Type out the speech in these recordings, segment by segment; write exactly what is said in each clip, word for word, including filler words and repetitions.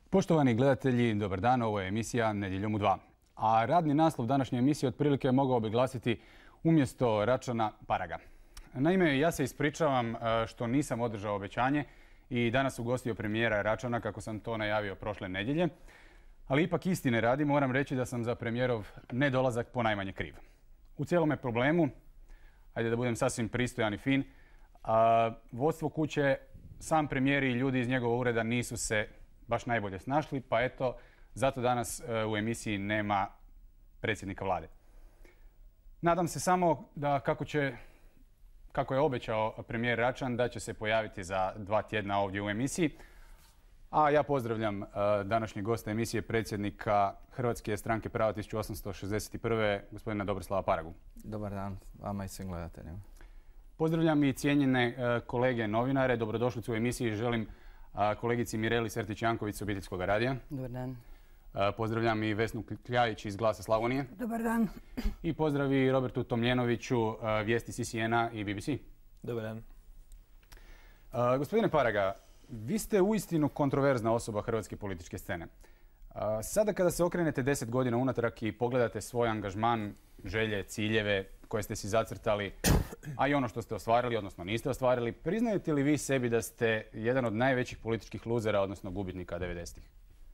Poštovani gledatelji, dobar dan, ovo je emisija Nedjeljom u dva. A radni naslov današnje emisije otprilike mogao bi glasiti umjesto Račana Paraga. Naime, ja se ispričavam što nisam održao obećanje i danas ugostio premijera Račana kako sam to najavio prošle nedjelje. Ali ipak istine radi, moram reći da sam za premijerov nedolazak ponajmanje kriv. U cijelome problemu, ajde da budem sasvim pristojan i fin, a, vodstvo kuće, sam premijer i ljudi iz njegova ureda nisu se baš najbolje snašli, pa eto, zato danas u emisiji nema predsjednika vlade. Nadam se samo da kako će, kako je obećao premijer Račan, da će se pojaviti za dva tjedna ovdje u emisiji. A ja pozdravljam današnjeg gosta emisije, predsjednika Hrvatske stranke prava tisuću osamsto šezdeset prve. gospodina Dobroslava Paragu. Dobar dan vama i svim gledateljima. Pozdravljam i cijenjene kolege novinare. Dobrodošlicu u emisiji želim kolegici Mireli Sertić-Janković s Obiteljskog radija. Dobar dan. Pozdravljam i Vesnu Kljajić iz Glasa Slavonije. Dobar dan. I pozdrav i Robertu Tomljenoviću, vijesti C C N-a i B B C. Dobar dan. Gospodine Paraga, vi ste uistinu kontroverzna osoba hrvatske političke scene. Sada kada se okrenete deset godina unatrag i pogledate svoj angažman, želje, ciljeve koje ste si zacrtali, a i ono što ste ostvarili, odnosno niste ostvarili, priznajete li vi sebi da ste jedan od najvećih političkih luzera, odnosno gubitnika devedesetih?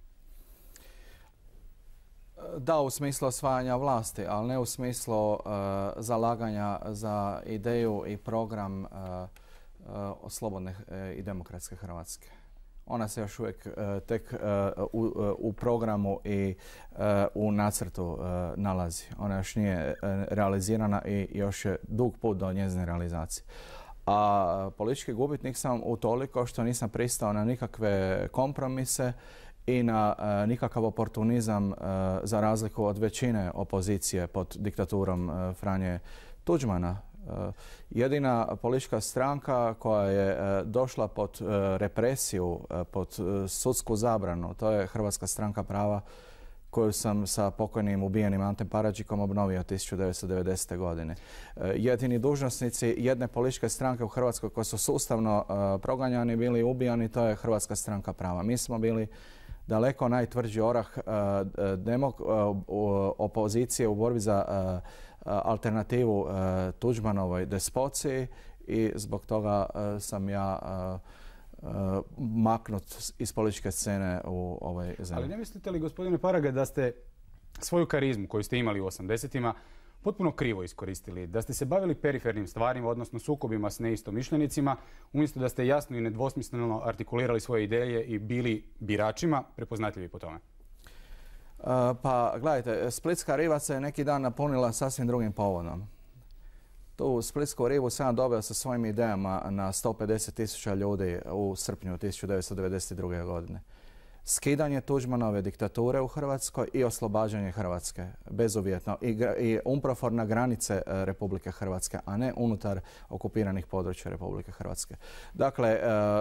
Da, u smislu osvajanja vlasti, ali ne u smislu uh, zalaganja za ideju i program uh, uh, slobodne uh, i demokratske Hrvatske. Ona se još uvijek uh, tek uh, u, uh, u programu i uh, u nacrtu uh, nalazi. Ona još nije uh, realizirana i još je dug put do njezine realizacije. A uh, politički gubitnik sam utoliko što nisam pristao na nikakve kompromise i na uh, nikakav oportunizam uh, za razliku od većine opozicije pod diktaturom uh, Franje Tuđmana. Uh, jedina politička stranka koja je uh, došla pod uh, represiju, uh, pod uh, sudsku zabranu, to je Hrvatska stranka prava koju sam sa pokojnim ubijenim Antom Paradžikom obnovio tisuću devetsto devedesete. godine. Uh, jedini dužnosnici jedne političke stranke u Hrvatskoj koji su sustavno uh, proganjani, bili ubijani, to je Hrvatska stranka prava. Mi smo bili daleko najtvrđi orah uh, demok, uh, opozicije u borbi za uh, alternativu uh, Tuđmanovoj despociji i zbog toga uh, sam ja uh, uh, maknut iz političke scene u ovoj zemlji. Ali ne mislite li, gospodine Paraga, da ste svoju karizmu koju ste imali u osamdesetima potpuno krivo iskoristili, da ste se bavili perifernim stvarima, odnosno sukobima s neistomišljenicima, umjesto da ste jasno i nedvosmisleno artikulirali svoje ideje i bili biračima prepoznatljivi po tome? Uh, pa gledajte, Splitska riva se neki dan napunila sasvim drugim povodom. Tu Splitsku rivu sam doveo sa svojim idejama na sto pedeset tisuća ljudi u srpnju tisuću devetsto devedeset druge. godine. Skidanje Tuđmanove diktature u Hrvatskoj i oslobađanje Hrvatske bezuvjetno i, i umprofor na granice Republike Hrvatske, a ne unutar okupiranih područja Republike Hrvatske. Dakle,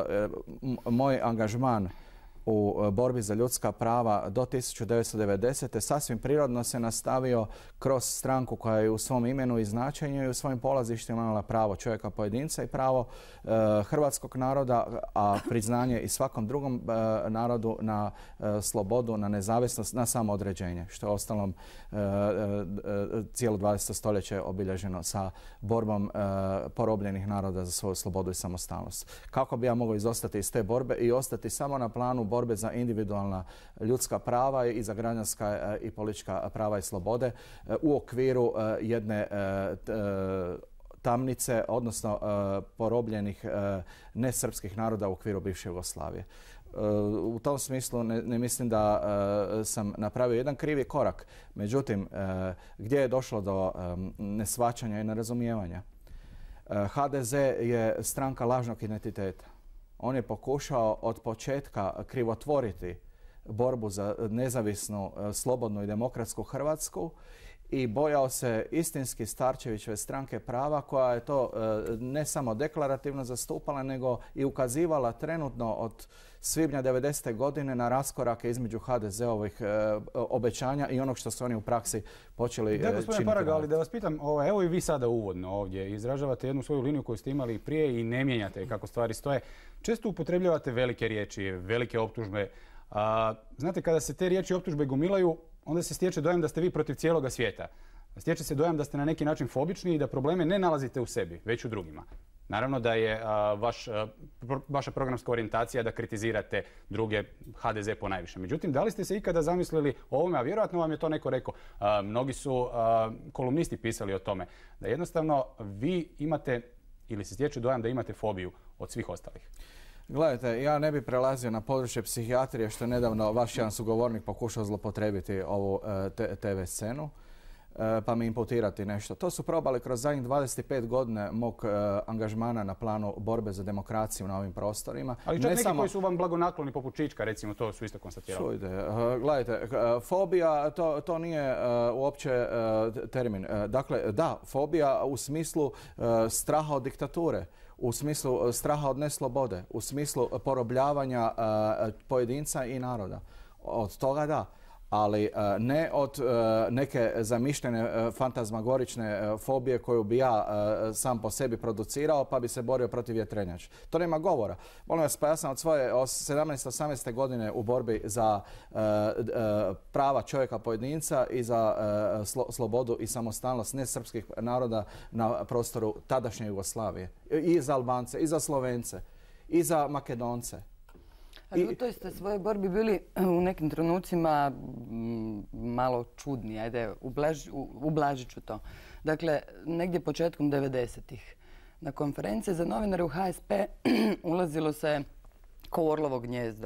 moj angažman u borbi za ljudska prava do tisuću devetsto devedesete. sasvim prirodno se nastavio kroz stranku koja je u svom imenu i značenju i u svojim polazištima imala pravo čovjeka pojedinca i pravo e, hrvatskog naroda, a priznanje i svakom drugom e, narodu na e, slobodu, na nezavisnost, na samoodređenje, što je ostalom e, e, cijelo dvadeseto stoljeće obilježeno sa borbom e, porobljenih naroda za svoju slobodu i samostalnost. Kako bi ja mogao izostati iz te borbe i ostati samo na planu borbe za individualna ljudska prava i za građanska i politička prava i slobode u okviru jedne tamnice, odnosno porobljenih nesrpskih naroda u okviru bivše Jugoslavije. U tom smislu ne, ne mislim da sam napravio jedan krivi korak. Međutim, gdje je došlo do neshvaćanja i nerazumijevanja? H D Z je stranka lažnog identiteta. On je pokušao od početka krivotvoriti borbu za nezavisnu, slobodnu i demokratsku Hrvatsku i bojao se istinski Starčevićeve stranke prava koja je to ne samo deklarativno zastupala nego i ukazivala trenutno od svibnja devedesete. godine na raskorake između H D Z-ovih obećanja i onog što su oni u praksi počeli činiti. Da, gospodine Paraga, ali da vas pitam, evo i vi sada uvodno ovdje izražavate jednu svoju liniju koju ste imali prije i ne mijenjate kako stvari stoje. Često upotrebljavate velike riječi, velike optužbe, Znate, kada se te riječi optužbe gomilaju, onda se stječe dojam da ste vi protiv cijeloga svijeta. Stječe se dojam da ste na neki način fobični i da probleme ne nalazite u sebi, već u drugima. Naravno da je a, vaš, a, pro, vaša programska orijentacija da kritizirate druge, ha de ze po najviše. Međutim, da li ste se ikada zamislili o ovome, a vjerojatno vam je to neko rekao, a, mnogi su a, kolumnisti pisali o tome, da jednostavno vi imate, ili se stječe dojam da imate fobiju od svih ostalih. Gledajte, ja ne bih prelazio na područje psihijatrije, što je nedavno vaš jedan sugovornik pokušao zlopotrebiti ovu te ve scenu, pa mi imputirati nešto. To su probali kroz zadnjih dvadeset pet godina mog angažmana na planu borbe za demokraciju na ovim prostorima. Ali čak ne neki samo... koji su vam blagonakloni poput Čička, recimo, to su isto konstatirali. Čujte, gledajte, fobija, to, to nije uopće termin. Dakle, da, fobija u smislu straha od diktature, u smislu straha od neslobode, u smislu porobljavanja pojedinca i naroda. Od toga da. Ali ne od neke zamišljene fantazmagorične fobije koju bi ja sam po sebi producirao pa bi se borio protiv vjetrenjača. To nema govora. Molim vas, pa ja sam od svoje sedamnaeste osamnaeste godine u borbi za prava čovjeka pojedinca i za slobodu i samostalnost nesrpskih naroda na prostoru tadašnje Jugoslavije. I za Albance, i za Slovence, i za Makedonce. Ali u toj ste svojoj borbi bili u nekim trenucima malo čudni, ajde, ublažit ću to. Dakle, negdje početkom devedesetih na konferencije za novinare u ha es pe ulazilo se ko u Orlovo gnjezdo.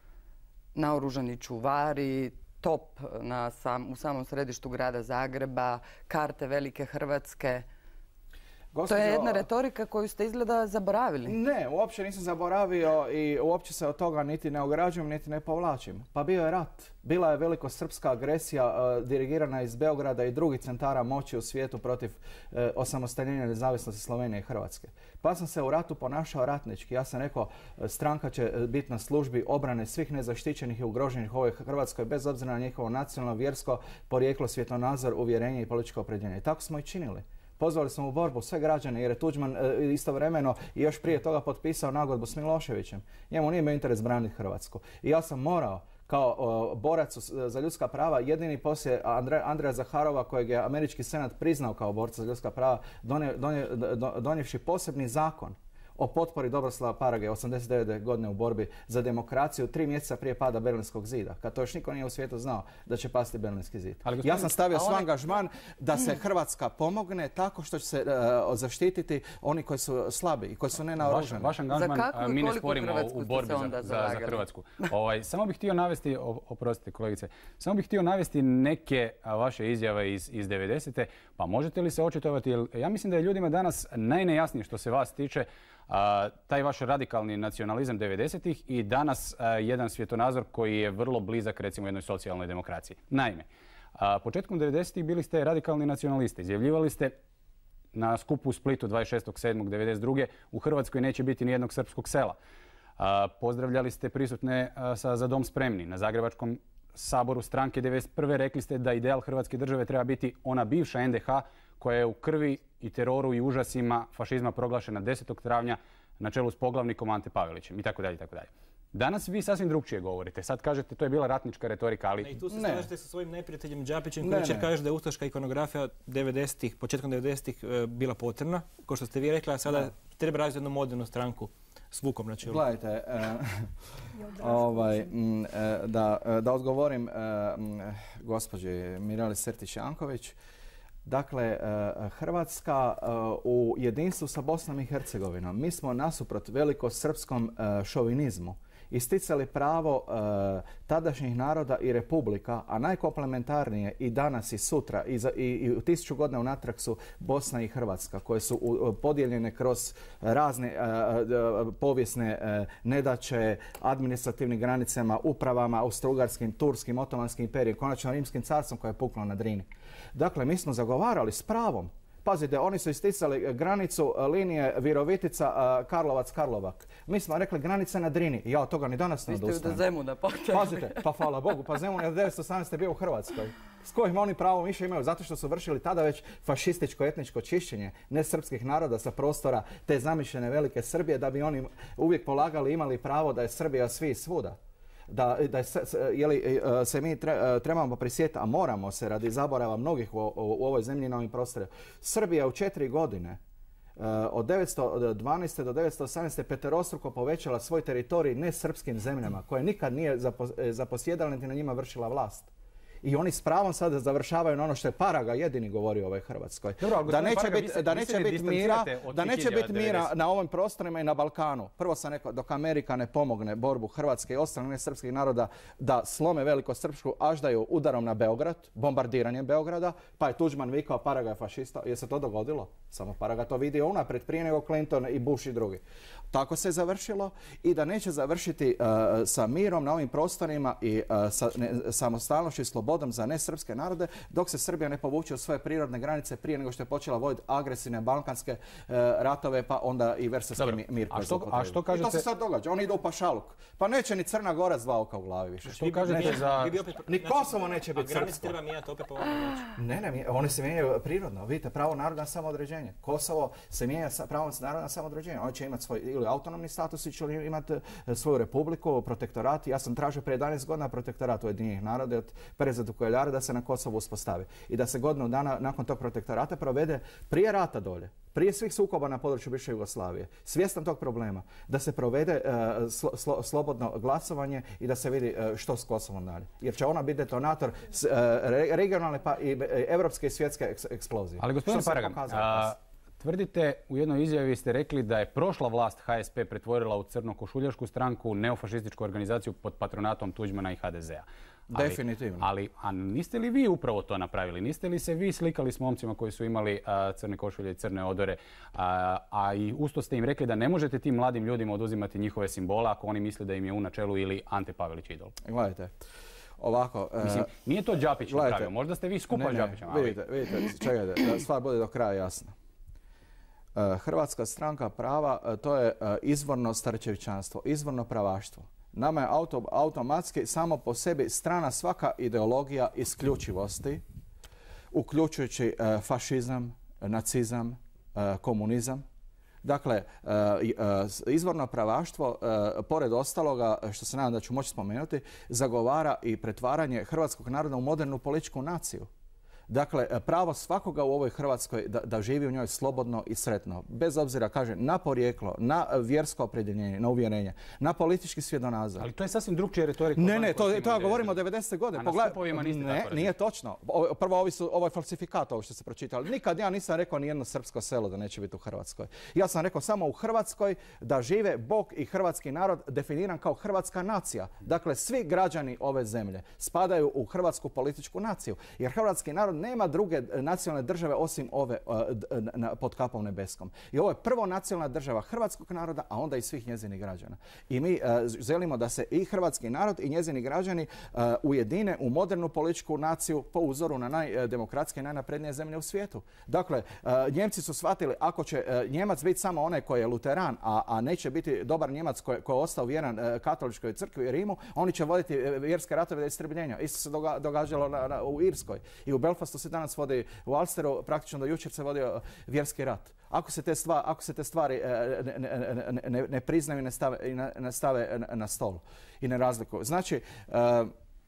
Naoružani čuvari, top na sam, u samom središtu grada Zagreba, karte Velike Hrvatske. Gospođo, to je jedna retorika koju ste izgleda zaboravili. Ne, uopće nisam zaboravio i uopće se od toga niti ne ograđujem, niti ne povlačim. Pa bio je rat. Bila je velikosrpska agresija uh, dirigirana iz Beograda i drugih centara moći u svijetu protiv uh, osamostaljenja nezavisnosti Slovenije i Hrvatske. Pa sam se u ratu ponašao ratnički. Ja sam rekao, stranka će biti na službi obrane svih nezaštićenih i ugroženih u ovoj Hrvatskoj bez obzira na njihovo nacionalno, vjersko porijeklo, svjetonazor, uvjerenje i političko opredjeljenje. I tako smo i činili. Pozvali smo u borbu sve građane jer je Tuđman e, istovremeno i još prije toga potpisao nagodbu s Miloševićem. Njemu nije imao interes braniti Hrvatsku. I ja sam morao kao o, borac za ljudska prava, jedini poslije Andre, Andreja Zaharova, kojeg je američki senat priznao kao borca za ljudska prava, donje, donje, donjevši posebni zakon o potpori Dobroslava Parage osamdeset devete godine u borbi za demokraciju tri mjeseca prije pada Berlinskog zida, kad to još niko nije u svijetu znao da će pasti Berlinski zid. Ali, ja sam stavio svoj angažman da se Hrvatska pomogne tako što će se uh, zaštititi oni koji su slabi i koji su nenaoružani. Vaš, vaš angažman, mi ne sporimo u borbi za, za, za Hrvatsku. Ovaj, samo bih htio navesti, oprostite kolegice, samo bih htio navesti neke vaše izjave iz, iz devedesete, pa možete li se očitovati, jer ja mislim da je ljudima danas najnejasnije što se vas tiče Uh, taj vaš radikalni nacionalizam devedesetih i danas uh, jedan svjetonazor koji je vrlo blizak recimo jednoj socijalnoj demokraciji. Naime, uh, početkom devedesetih bili ste radikalni nacionalisti. Izjavljivali ste na skupu u Splitu dvadeset šestog sedmog devedeset druge u Hrvatskoj neće biti ni jednog srpskog sela. Uh, pozdravljali ste prisutne uh, sa Za dom spremni. Na Zagrebačkom saboru stranke devedeset prve rekli ste da ideal Hrvatske države treba biti ona bivša en de ha koja je u krvi i teroru i užasima fašizma proglašena desetog travnja na čelu s poglavnikom Ante Pavelićem i tako dalje i tako dalje. Danas vi sasvim drugčije govorite. Sad kažete to je bila ratnička retorika, ali... I tu se slažete sa svojim neprijateljem Đapićem koji će kaže da je ustaška ikonografija devedesetih, početkom devedesetih bila potrebna, kao što ste vi rekli, a sada da. treba razviti jednu modernu stranku s Vukom na čelu. Gledajte, e, ovaj, m, da, da odgovorim e, gospođi Mireli Sertić-Janković. Dakle, Hrvatska u jedinstvu sa Bosnom i Hercegovinom. Mi smo nasuprot velikosrpskom šovinizmu isticali pravo tadašnjih naroda i republika, a najkomplementarnije i danas i sutra i, za, i, i u tisuću godina unatrag su Bosna i Hrvatska, koje su u, podijeljene kroz razne povijesne nedaće, administrativnim granicama, upravama, austrougarskim, turskim, otomanskim imperijem, konačno rimskim carstvom koje je puklo na Drini. Dakle, mi smo zagovarali s pravom. Pazite, oni su isticali granicu linije Virovitica-Karlovac-Karlovak. Mi smo rekli granica na Drini. Ja od toga ni danas ne odustajem. Vi ste do Zemuna potrebni. Pazite, pa hvala Bogu, pa Zemun je od devetsto osamnaeste bio u Hrvatskoj. S kojim oni pravo više imaju? Zato što su vršili tada već fašističko etničko čišćenje nesrpskih naroda sa prostora te zamišljene velike Srbije, da bi oni uvijek polagali imali pravo da je Srbija svi i svuda. da, da se, jeli, se mi tre, trebamo prisjetiti, a moramo se radi zaborava mnogih u, u, u ovoj zemlji na ovim prostorima. Srbija u četiri godine od devetsto dvanaeste do devetsto osamnaeste peterostruko povećala svoj teritorij nesrpskim zemljama koje nikad nije zaposjedala niti na njima vršila vlast. I oni s pravom sada završavaju na ono što je Paraga jedini govorio o ovoj Hrvatskoj. Dobro, da neće Paraga, biti da neće biti mira, da neće biti mira na ovim prostorima i na Balkanu. Prvo sam rekao, dok Amerika ne pomogne borbu Hrvatske i ostalih nesrpskih naroda da slome velikosrpsku aždaju udarom na Beograd, bombardiranjem Beograda, pa je Tuđman vikao Paraga je fašista. Je se to dogodilo? Samo Paraga to vidio unaprijed prije nego Clinton i Bush i drugi. Tako se završilo i da neće završiti uh, sa mirom na ovim prostorima i uh, sa ne, samostalnošću i slobodom za nesrpske narode dok se Srbija ne povuče u svoje prirodne granice prije nego što je počela voditi agresivne balkanske uh, ratove pa onda i versarski mi, mir. A što, a što kažete... I to se sad događa. Oni idu u pašaluk. Pa neće ni Crna Gora s dva oka u glavi više. Što kažete za... Ni Kosovo neće biti srpsko. A granice treba mijenjati opet po ovom načinu. Ne, ne, oni se mijenjaju prirodno. Vidite, pravo naroda na samoodređenje. Kosovo se mijenja pravo naroda na samoodređenje. Oni će imati svoj ili autonomni status i će imati svoju republiku, protektorat. Ja sam tražio prije jedanaest godina protektorat Ujedinjenih naroda od Pereza Kojeljara da se na Kosovu uspostavi. I da se godinu dana nakon tog protektorata provede prije rata dolje, prije svih sukoba na području bivše Jugoslavije. Svjestan tog problema. Da se provede uh, slo, slo, slobodno glasovanje i da se vidi uh, što s Kosovom dalje. Jer će ona biti detonator s, uh, regionalne pa i evropske i svjetske eks, eksplozije. Ali gospodin Paraga, tvrdite, u jednoj izjavi ste rekli da je prošla vlast H S P pretvorila u crnokošuljašku stranku, neofašističku organizaciju pod patronatom Tuđmana i H D Z-a. Ali, definitivno. Ali, a niste li vi upravo to napravili? Niste li se vi slikali s momcima koji su imali a, crne košulje i crne odore, a, a i usto ste im rekli da ne možete tim mladim ljudima oduzimati njihove simbole ako oni misle da im je u načelu ili Ante Pavelić idol? Gledajte. Ovako, mislim, nije to Đapić napravio, možda ste vi skupa s Đapićem. Ali... Vidite, vidite, čekajte, da stvar bude do kraja jasna. Hrvatska stranka prava, to je izvorno starčevićanstvo, izvorno pravaštvo. Nama je auto, automatski samo po sebi strana svaka ideologija isključivosti, uključujući fašizam, nacizam, komunizam. Dakle, izvorno pravaštvo, pored ostaloga, što se nadam da ću moći spomenuti, zagovara i pretvaranje hrvatskog naroda u modernu političku naciju. Dakle, pravo svakoga u ovoj Hrvatskoj da, da živi u njoj slobodno i sretno, bez obzira, kaže, na porijeklo, na vjersko opredjeljenje, na uvjerenje, na politički svjetonazor. Ali to je sasvim drugčija retorika. Ne, ne, to, to ja govorim o devedesete godine. A na skupovima niste ne, tako nije točno. Ovo, prvo, ovi su, ovo je falsifikat, ovo što se pročitali. Nikad ja nisam rekao ni jedno srpsko selo da neće biti u Hrvatskoj. Ja sam rekao samo u Hrvatskoj da žive Bog i hrvatski narod definiran kao hrvatska nacija. Dakle, svi građani ove zemlje spadaju u hrvatsku političku naciju. Jer hrvatski narod nema druge nacionalne države osim ove uh, na, pod kapom nebeskom. I ovo je prvo nacionalna država hrvatskog naroda, a onda i svih njezinih građana. I mi uh, želimo da se i hrvatski narod i njezini građani uh, ujedine u modernu političku naciju po uzoru na najdemokratske i najnaprednije zemlje u svijetu. Dakle, uh, Njemci su shvatili ako će uh, Njemac biti samo onaj koji je luteran, a, a neće biti dobar Njemac koji, koji je ostao vjeran uh, katoličkoj crkvi i Rimu, oni će voditi vjerske ratove do istrebljenja. Isto se doga, događalo na, na, u Irskoj. I u Belfastu se danas vodi, u Alsteru praktično do jučer se vodio vjerski rat. Ako se te stvari, ako se te stvari ne, ne, ne, ne priznaju i ne stave, ne stave na stol i ne razlikuju. Znači, uh,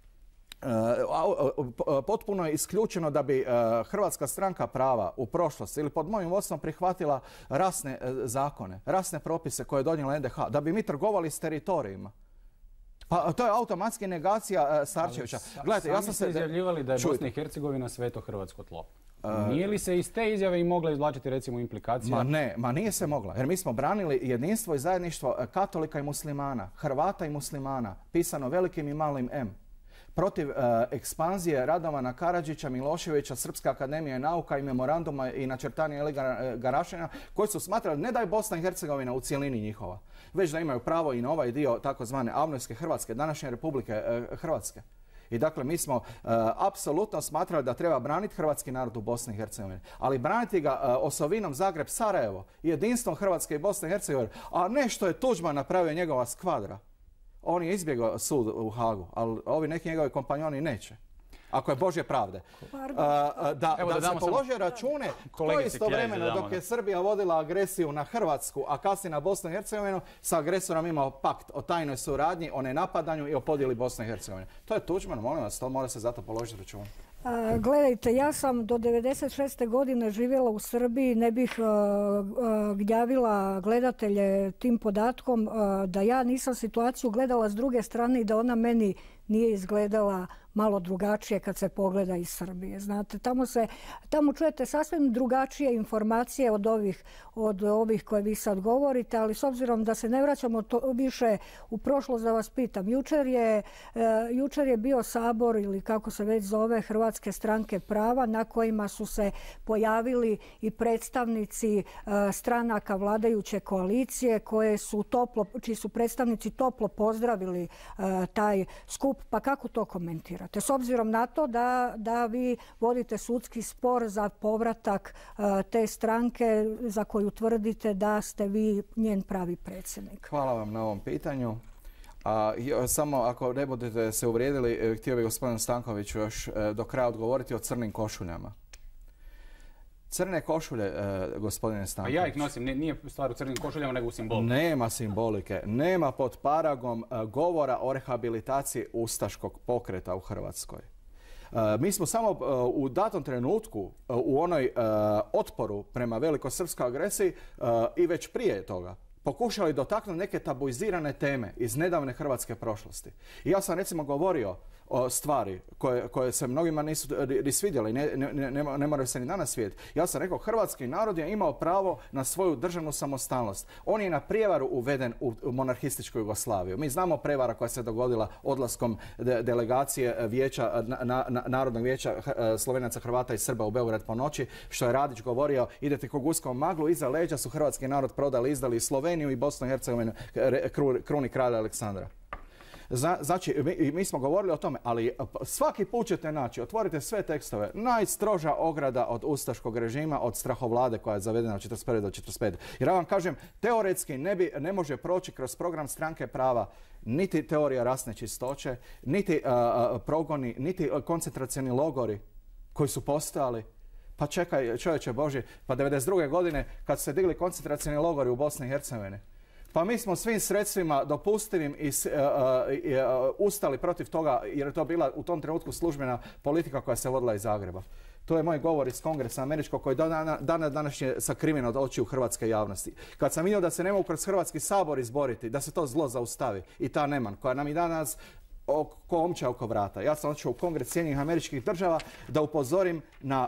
Uh, potpuno je isključeno da bi uh, Hrvatska stranka prava u prošlosti ili pod mojim vodstvom prihvatila rasne uh, zakone, rasne propise koje je donijela N D H, da bi mi trgovali s teritorijima. Pa to je automatski negacija uh, Starčevića. Gledajte, ja sam se izjavljivali da je čujte. Bosna i Hercegovina sveto hrvatsko tlo. Uh, nije li se iz te izjave i mogla izvlačiti recimo implikacija? Ma ne, ma nije se mogla. Jer mi smo branili jedinstvo i zajedništvo katolika i muslimana, Hrvata i muslimana, pisano velikim i malim M. Protiv uh, ekspanzije Radovana Karadžića, Miloševića, Srpska akademija nauka i memoranduma i načrtanja Eli Garašina, koji su smatrali ne da je Bosna i Hercegovina u cijelini njihova, već da imaju pravo i na ovaj dio takozvane Avnojske Hrvatske, današnje Republike uh, Hrvatske. I dakle, mi smo uh, apsolutno smatrali da treba braniti hrvatski narod u Bosni i Hercegovini, ali braniti ga uh, osovinom Zagreb-Sarajevo, jedinstvom Hrvatske i Bosne i Hercegovine, a ne što je Tuđman napravio njegova skvadra. On je izbjegao sud u Hagu, ali ovi neki njegovi kompanjoni neće. ako je Božje pravde. Da, da, da se polože račune to istovremeno dok je Srbija vodila agresiju na Hrvatsku, a kasnije na Bosnu i Hercegovinu, sa agresorom imao pakt o tajnoj suradnji, o nenapadanju i o podjeli Bosne i Hercegovine. To je Tuđman, molim vas, to mora se zato položiti račun. A, gledajte, ja sam do devedeset šeste godine živjela u Srbiji, ne bih uh, uh, gnjavila gledatelje tim podatkom uh, da ja nisam situaciju gledala s druge strane i da ona meni nije izgledala malo drugačije kad se pogleda iz Srbije. Znate, tamo, se, tamo čujete sasvim drugačije informacije od ovih, od ovih koje vi sad govorite, ali s obzirom da se ne vraćamo to više u prošlost, da vas pitam. Jučer je, uh, jučer je bio sabor ili kako se već zove Hrvatske stranke prava na kojima su se pojavili i predstavnici uh, stranaka vladajuće koalicije koje su toplo, čiji su predstavnici toplo pozdravili uh, taj skup. Pa kako to komentirate? S obzirom na to da, da vi vodite sudski spor za povratak uh, te stranke za koju tvrdite da ste vi njen pravi predsjednik. Hvala vam na ovom pitanju. A, samo ako ne budete se uvrijedili, htio bih gospodinu Stankoviću još do kraja odgovoriti o crnim košuljama. Crne košulje, uh, gospodine Stanković. A ja ih nosim, nije stvar u crnim košuljama, nego u simbolike. Nema simbolike. Nema pod paragom uh, govora o rehabilitaciji ustaškog pokreta u Hrvatskoj. Uh, mi smo samo uh, u datom trenutku uh, u onoj uh, otporu prema velikosrpskoj agresiji uh, i već prije toga pokušali dotaknuti neke tabuizirane teme iz nedavne hrvatske prošlosti. I ja sam recimo govorio o stvari koje, koje se mnogima nisu ni svidjele i ne, ne, ne, ne moraju se ni danas svidjeti. Ja sam rekao, hrvatski narod je imao pravo na svoju državnu samostalnost. On je na prijevaru uveden u, u monarhističku Jugoslaviju. Mi znamo prevara koja se dogodila odlaskom de, delegacije vijeća, na, na, Narodnog vijeća Slovenaca, Hrvata i Srba u Beograd po noći, što je Radić govorio, idete ko guska u maglu, iza leđa su hrvatski narod prodali, izdali Sloveniju i Bosnu i Hercegovinu kruni kralja Aleksandra. Znači, mi, mi smo govorili o tome, ali svaki put ćete naći, otvorite sve tekstove, najstroža ograda od ustaškog režima, od strahovlade koja je zavedena od četrdeset prve do četrdeset pete. Jer ja vam kažem, teoretski ne, bi, ne može proći kroz program stranke prava niti teorija rasne čistoće, niti uh, progoni, niti koncentracioni logori koji su postojali. Pa čekaj, čovječe Božji, pa devedeset druge godine kad su se digli koncentracioni logori u Bosni i Hercegovini, pa mi smo svim sredstvima dopustivim i uh, uh, ustali protiv toga jer je to bila u tom trenutku službena politika koja se vodila iz Zagreba. To je moj govor iz Kongresa američkog koji dana, dana današnje sakriven od očiju hrvatske javnosti. Kad sam vidio da se ne mogu kroz Hrvatski sabor izboriti, da se to zlo zaustavi i ta neman koja nam i danas ko omča oko vrata. Ja sam otišao u Kongres Sjedinjenih Američkih Država da upozorim na,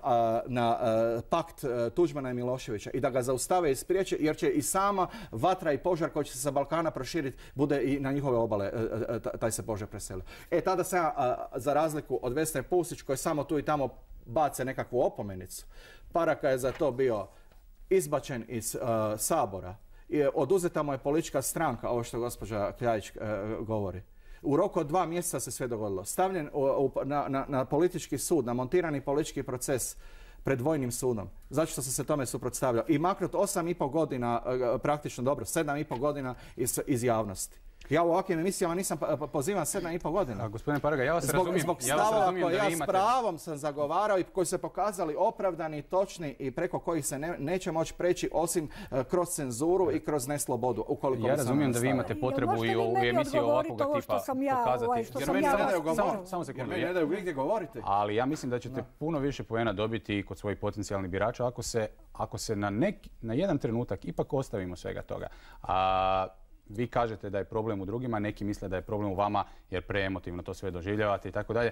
na pakt Tuđmana i Miloševića i da ga zaustave i spriječe jer će i sama vatra i požar koji će se sa Balkana proširiti bude i na njihove obale taj se požar preselio. E tada sam ja, za razliku od Vesne Pusić koji samo tu i tamo bace nekakvu opomenicu, Paraka je za to bio izbačen iz uh, Sabora i oduzeta mu je politička stranka, ovo što gospođa Kljajić uh, govori. U roku od dva mjeseca se sve dogodilo. Stavljen u, u, na, na, na politički sud, na montirani politički proces pred vojnim sudom. Zato što sam se tome suprotstavljao. I maknut osam i pol godina, praktično dobro, sedam i pol godina iz, iz javnosti. Ja u ovakvim emisijama nisam pozivan sedam i pol godina. A, gospodine Paraga, ja vas zbog, razumijem. Zbog ja vas stavova razumijem koje da ja imate... s pravom sam zagovarao i koji se pokazali opravdani, točni i preko kojih se ne, neće moći preći osim uh, kroz cenzuru i kroz neslobodu. Ukoliko ja razumijem da vi imate potrebu i u emisiji ovakvog tipa ja, pokazati. Ovaj, što jer sam meni ja sada, vas... samo, samo sekundu. Jer meni ne daju gdje govorite. Ali ja mislim da ćete no. puno više poena dobiti kod svojih potencijalnih birača ako se, ako se na, nek, na jedan trenutak ipak ostavimo svega toga. A, vi kažete da je problem u drugima, neki misle da je problem u vama jer preemotivno to sve doživljavate i tako dalje.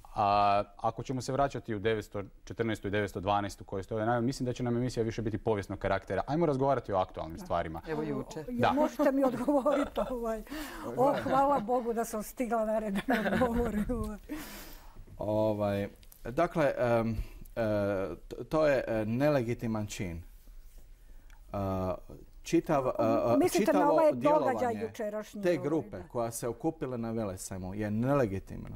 A ako ćemo se vraćati u devetsto četrnaestu i devetsto dvanaestu koje stoje najavljeno, mislim da će nam emisija više biti povijesnog karaktera. Ajmo razgovarati o aktualnim da. stvarima. Evo juče. Da. Možete mi odgovoriti ovaj. O, hvala Bogu da sam stigla na red da mi odgovorim. Ovaj, dakle, um, uh, to je nelegitiman čin. Uh, Čitav, uh, čitavo ovaj djelovanje te grupe da. koja se okupila na Velesajmu je nelegitimno.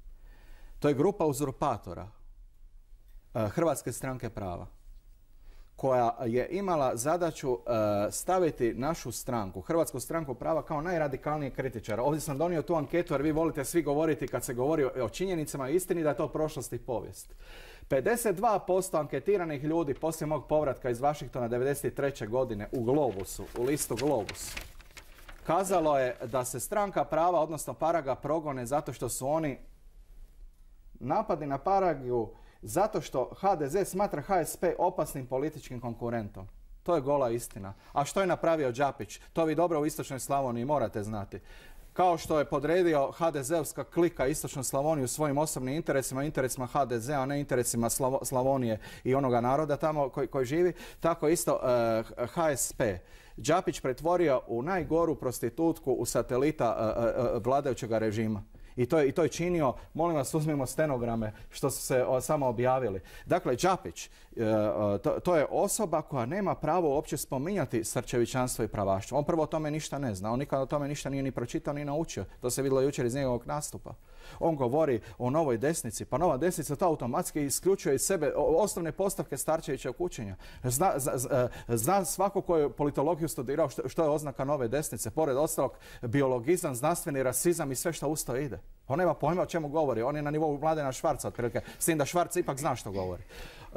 To je grupa uzurpatora uh, Hrvatske stranke prava koja je imala zadaću uh, staviti našu stranku, Hrvatsku stranku prava, kao najradikalnijeg kritičara. Ovdje sam donio tu anketu jer vi volite svi govoriti kad se govori o, o činjenicama i istini da je to prošlost i povijest. pedeset dva posto anketiranih ljudi poslije mog povratka iz Washingtona devedeset treće godine u Globusu, u listu Globus, kazalo je da se stranka prava, odnosno Paraga, progone zato što su oni napadi na Paragu, zato što ha de ze smatra ha es pe opasnim političkim konkurentom. To je gola istina. A što je napravio Đapić? To vi dobro u Istočnoj Slavoniji morate znati. Kao što je podredio ha de zeovska klika Istočnu Slavoniju svojim osobnim interesima, interesima ha de zea, a ne interesima Slavo, Slavonije i onoga naroda tamo koji, koji živi, tako isto uh, ha es pe. Đapić pretvorio u najgoru prostitutku u satelita uh, uh, vladajućeg režima. I to, je, I to je činio, molim vas uzmimo stenograme što su se o, samo objavili. Dakle, Đapić, e, to, to je osoba koja nema pravo uopće spominjati srčevičanstvo i pravaštvo. On prvo o tome ništa ne zna, on nikada o tome ništa nije ni pročitao ni naučio. To se vidjelo jučer iz njegovog nastupa. On govori o novoj desnici, pa nova desnica to automatski isključuje iz sebe osnovne postavke Starčevićevog učenja. Zna, zna, zna svako ko je politologiju studirao što, što je oznaka nove desnice, pored ostalog biologizam, znanstveni rasizam i sve što uz to ide. On nema pojma o čemu govori, on je na nivou Mladena Švarca otprilike, s tim da Švarc ipak zna što govori. Uh,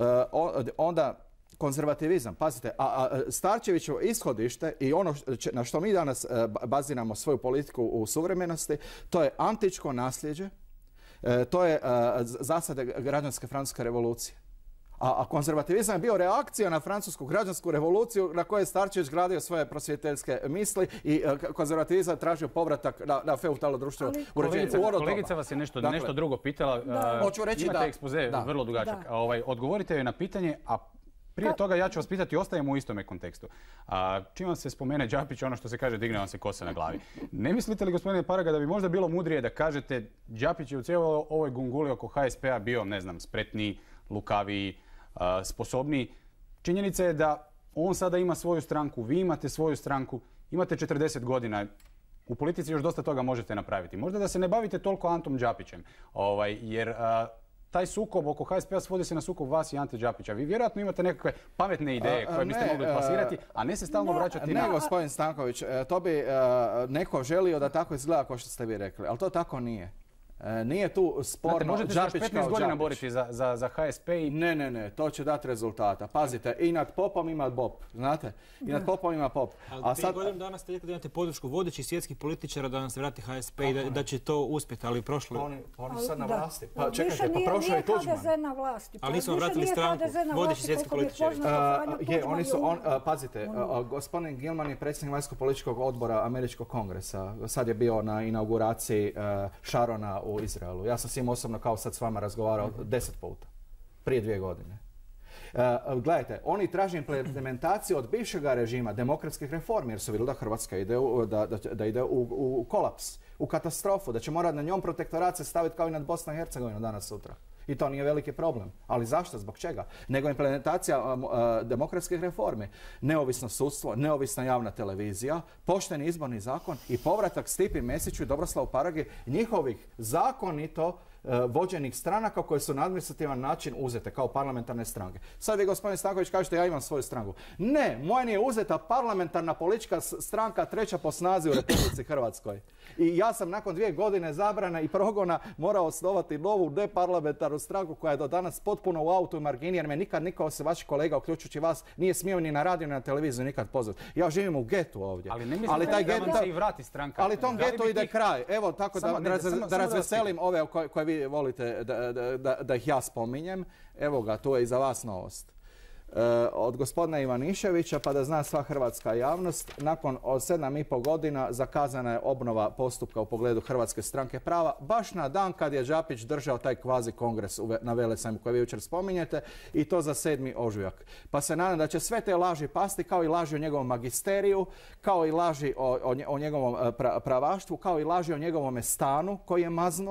onda konzervativizam, pazite, a, a Starčevićevo ishodište i ono na što mi danas uh, baziramo svoju politiku u suvremenosti, to je antičko nasljeđe, uh, to je uh, zasade građanske francuske revolucije. A, a konzervativizam je bio reakcija na francusku građansku revoluciju na kojoj je Starčević gradio svoje prosvjeteljske misli i uh, konzervativizam je tražio povratak na, na feudalno društvo uređenje. Kolegica, kolegica vas je nešto, dakle, nešto drugo pitala. Da. Hoću reći imate da, ekspoze da, vrlo dugačak. Da. Ovaj, odgovorite joj na pitanje, a prije toga ja ću vas pitati, ostajemo u istome kontekstu. A, čim vam se spomene Đapić, ono što se kaže, digne vam se kosa na glavi. Ne mislite li, gospodine Paraga, da bi možda bilo mudrije da kažete Đapić je u cijeloj ovoj gunguli oko ha es pe-a bio, ne znam, spretniji, lukaviji, a, sposobniji? Činjenica je da on sada ima svoju stranku, vi imate svoju stranku, imate četrdeset godina. U politici još dosta toga možete napraviti. Možda da se ne bavite toliko Antom Đapićem, ovaj, jer a, taj sukob oko ha es pe-a svodi se na sukob vas i Ante Đapića. Vi vjerojatno imate nekakve pametne ideje koje biste mogli plasirati, a ne se stalno ne, vraćati ne, na... Ne, gospodin Stanković, to bi uh, neko želio da tako izgleda kao što ste vi rekli, ali to tako nije. E, nije tu sporno. Znate, možete se još petnaest godina boriti za, za, za ha es pe i... Ne, ne, ne, to će dati rezultata. Pazite, i nad popom ima bob, znate? I nad popom ima pop. Ali prije sad... godinu dana ste rekli da imate podršku vodećih svjetskih političara da nam se vrati ha es pe i da, da će to uspjeti, ali prošlo... Oni, oni sad na da. vlasti. Pa Više čekajte, nije, pa prošlo je Tuđman. ha de ze na vlasti. Ali nisu vam vratili stranku, vodeći svjetski političari. Uh, je, oni su, on, uh, pazite, uh, gospodin Gilman je predsjednik vanjsko-političkog odbora Američkog kongresa. Sad je bio na inauguraciji uh, Sharona u Izraelu. Ja sam s njim osobno kao sad s vama razgovarao deset puta. Prije dvije godine. Uh, gledajte, oni traže implementaciju od bivšeg režima demokratskih reformi jer su vidjeli da Hrvatska ide u, da, da, da ide u, u, u kolaps, u katastrofu, da će morati na njom protektorat se staviti kao i nad Bosnom i Hercegovinom danas sutra. I to nije veliki problem. Ali zašto? Zbog čega? Nego implementacija uh, uh, demokratskih reformi. Neovisno sudstvo, neovisna javna televizija, pošteni izborni zakon i povratak Stipi Mesiću i Dobroslavu Paragi njihovih zakonito uh, vođenih stranaka koje su na administrativan način uzete kao parlamentarne stranke. Sad vi, gospodin Stanković, kažete ja imam svoju stranku. Ne, moja nije uzeta parlamentarna politička stranka treća po snazi u Republici Hrvatskoj. I ja sam nakon dvije godine zabrane i progona morao osnovati novu neparlamentarnu stranku koja je do danas potpuno u autu i margini jer me nikad niko osim vaših kolega, uključujući vas, nije smio ni na radiju ni na televiziju nikad pozvati. Ja živim u getu ovdje. Ali ne mislite ali taj da get, vam se i vrati stranka. Ali tom getu ide tih... kraj. Evo tako samo, da, ne, da, samo, da razveselim ove koje, koje vi volite da, da, da, da ih ja spominjem. Evo ga, tu je i za vas novost. Uh, od gospodina Ivaniševića, pa da zna sva hrvatska javnost, nakon sedam i pol godina zakazana je obnova postupka u pogledu Hrvatske stranke prava, baš na dan kad je Đapić držao taj kvazi kongres na Velesajmu koji vi jučer spominjete i to za sedmi ožujak. Pa se nadam da će sve te laži pasti kao i laži o njegovom magisteriju, kao i laži o, o, o njegovom pra, pravaštvu, kao i laži o njegovom stanu koji je maznuo.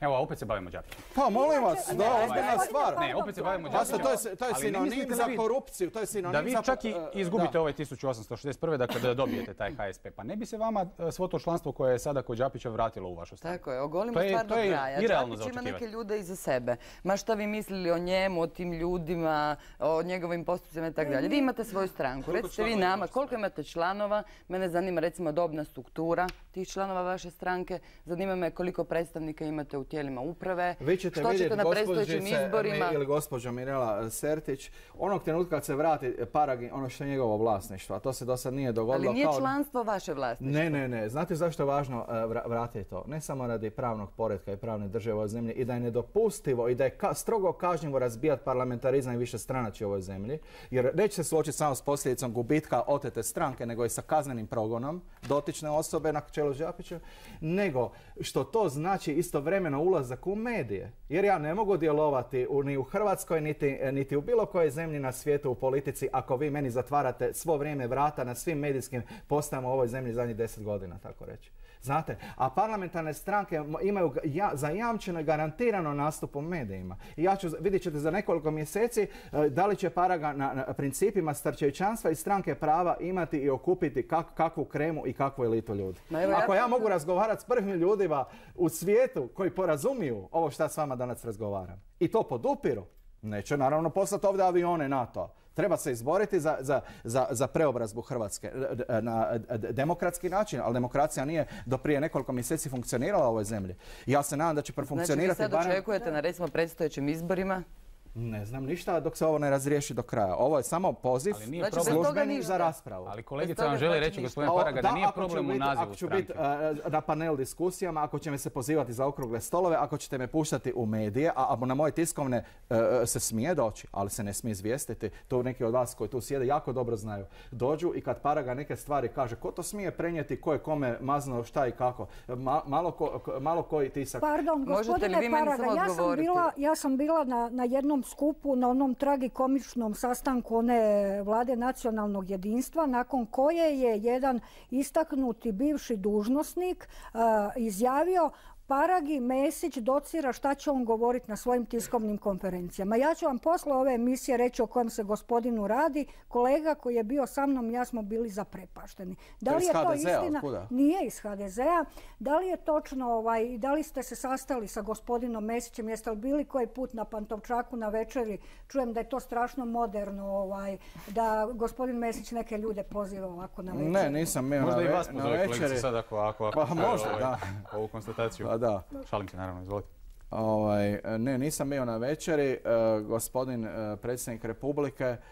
Evo, opet se bavimo Đapićem. Pa molim vas, da, ozbiljna stvar. Ne, opet se bavimo Đapićem. To je sinonim za korupciju, to je sinonim za... Da vi čak i izgubite ovaj tisuću osamsto šezdeset prve, dakle da dobijete taj H S P. Pa ne bi se vama svo to članstvo koje je sada kod Đapića vratilo u vašu stranu. Tako je, ogolimo stvar do kraja. Đapić ima neke ljude iza sebe. Ma šta vi mislili o njemu, o tim ljudima, o njegovim postupcima i tako dalje. Vi imate svoju stranku. Recite vi nama koliko imate članova. Mene zanima recimo dobna struktura tih članova vaše stranke. Zanima me koliko predstavnika imate u tijelima uprave. Vi ćete vidjeti gospođice ili gospođa Mirela Sertić, onog trenutka kad se vrati Parag, ono što je njegovo vlasništvo, a to se do sad nije dogodilo. Ali nije članstvo vaše vlasništvo. Ne, ne, ne. Znate zašto je važno vratiti to? Ne samo radi pravnog poretka i pravne države u ovoj zemlji i da je nedopustivo i da je strogo kažnjivo razbijati parlamentarizam i više stranačje u ovoj zemlji, jer neće se suočiti samo s posljedicom gubitka otete stranke, nego i sa kaznenim progonom dotične osobe na čelu s Đapićem, nego što to znači istovremeno ulazak u medije. Jer ja ne mogu djelovati u, ni u Hrvatskoj, niti, niti u bilo kojoj zemlji na svijetu u politici ako vi meni zatvarate svo vrijeme vrata na svim medijskim postajama u ovoj zemlji zadnjih deset godina, tako reći. Znate, a parlamentarne stranke imaju ja, zajamčeno i garantirano nastup u medijima. I ja ću, vidjet ćete za nekoliko mjeseci da li će Paraga na, na principima starčevićanstva i stranke prava imati i okupiti kak, kakvu kremu i kakvu elitu ljudi. Ako ja mogu razgovarati s prvim ljudima u svijetu koji porazumiju ovo šta s vama danas razgovaram i to podupiru, neće naravno poslati ovdje avione NATO. Treba se izboriti za, za, za, za preobrazbu Hrvatske na demokratski način, ali demokracija nije do prije nekoliko mjeseci funkcionirala u ovoj zemlji. Ja se nadam da će profunkcionirati... Znači vi sad očekujete na recimo predstojećim izborima? Ne znam ništa dok se ovo ne razriješi do kraja. Ovo je samo poziv službeni za raspravu. Ali kolegica vam želi reći, gospodin Paraga, da nije problem u nazivu stranke. Ako ću biti na panel diskusijama, ako će me se pozivati za okrugle stolove, ako ćete me puštati u medije, a na moje tiskovne se smije doći, ali se ne smije izvijestiti. To neki od vas koji tu sjede jako dobro znaju. Dođu i kad Paraga neke stvari kaže, ko to smije prenijeti, ko je kome maznuo šta i kako. Malo, ko, malo koji tisak. Pardon, gospodine Paraga, ja sam bila, ja sam bila na, na jednom skupu, na onom tragikomičnom sastanku one vlade nacionalnog jedinstva, nakon koje je jedan istaknuti bivši dužnosnik uh, izjavio: Paragi Mesić docira šta će on govoriti na svojim tiskovnim konferencijama. Ja ću vam posle ove emisije reći o kojem se gospodinu radi. Kolega koji je bio sa mnom, ja smo bili zaprepašteni. Da li je to istina? Nije iz ha de zea. Da li je točno, ovaj, da li ste se sastali sa gospodinom Mesićem? Jeste li bili koji put na Pantovčaku na večeri? Čujem da je to strašno moderno, ovaj, da gospodin Mesić neke ljude poziva ovako na večeri. Ne, nisam bio možda na, i vas na večeri. Kolegice sad ako, ako, ako pa možda, ovaj, da. Ovu konstataciju. Pa da. Šalim se, naravno, izvolite. Ovaj, ne, nisam bio na večeri. E, gospodin e, predsjednik Republike e,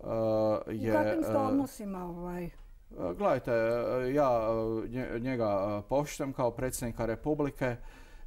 je... U kakvim ste odnosima? Ovaj? Gledajte, ja njega poštujem kao predsjednika Republike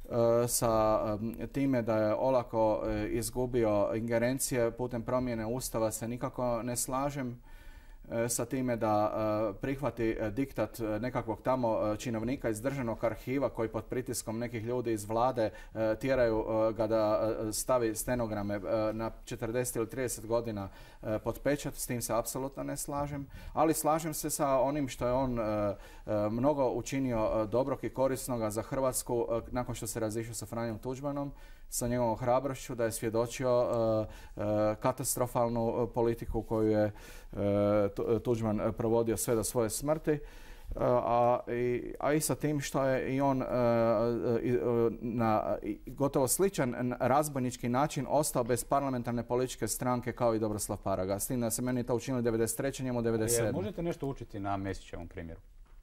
sa time da je olako izgubio ingerencije putem promjene Ustava se nikako ne slažem. Sa time da prihvati diktat nekakvog tamo činovnika iz državnog arhiva koji pod pritiskom nekih ljudi iz vlade tjeraju ga da stavi stenograme na četrdeset ili trideset godina pod pečat. S tim se apsolutno ne slažem. Ali slažem se sa onim što je on mnogo učinio dobrog i korisnoga za Hrvatsku nakon što se razišao sa Franjom Tuđmanom, sa njegovom hrabrošću da je svjedočio uh, uh, katastrofalnu politiku koju je uh, Tuđman provodio sve do svoje smrti. Uh, a, i, a i sa tim što je i on uh, uh, na gotovo sličan razbojnički način ostao bez parlamentarne političke stranke kao i Dobroslav Paraga. S tim da se meni to učinilo devedeset treće njemu devedeset sedme. Možete nešto učiti na Mesićevom primjeru?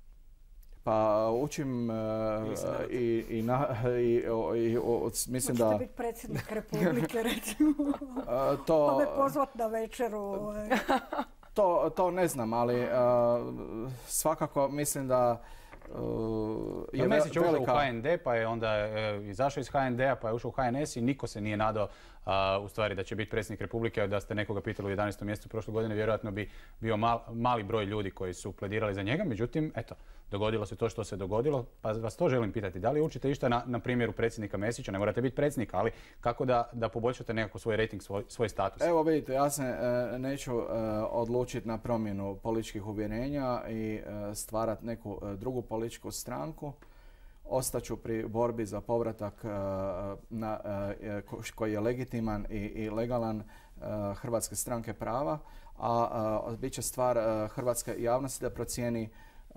Pa učim uh, i, i, na, i, i o, mislim da... Možete biti predsjednik Republike, recimo. Uh, to, pa me pozvat na večeru. to, to ne znam, ali uh, svakako mislim da Uh, je Mesić je ušao u ha en de, pa je onda uh, izašao iz ha en de a, pa je ušao u ha en es i niko se nije nadao uh, u stvari da će biti predsjednik Republike. Da ste nekoga pitali u jedanaestom mjesecu prošle godine, vjerojatno bi bio mal, mali broj ljudi koji su pledirali za njega. Međutim, eto, dogodilo se to što se dogodilo, pa vas to želim pitati. Da li učite išta na, na primjeru predsjednika Mesića? Ne morate biti predsjednik, ali kako da, da poboljšate nekako svoj rating, svoj, svoj status? Evo vidite, ja se e, neću e, odlučiti na promjenu političkih uvjerenja i e, stvarati neku e, drugu političku stranku. ostaću pri borbi za povratak na, koji je legitiman i, i legalan Hrvatske stranke prava, a bit će stvar hrvatske javnosti da procijeni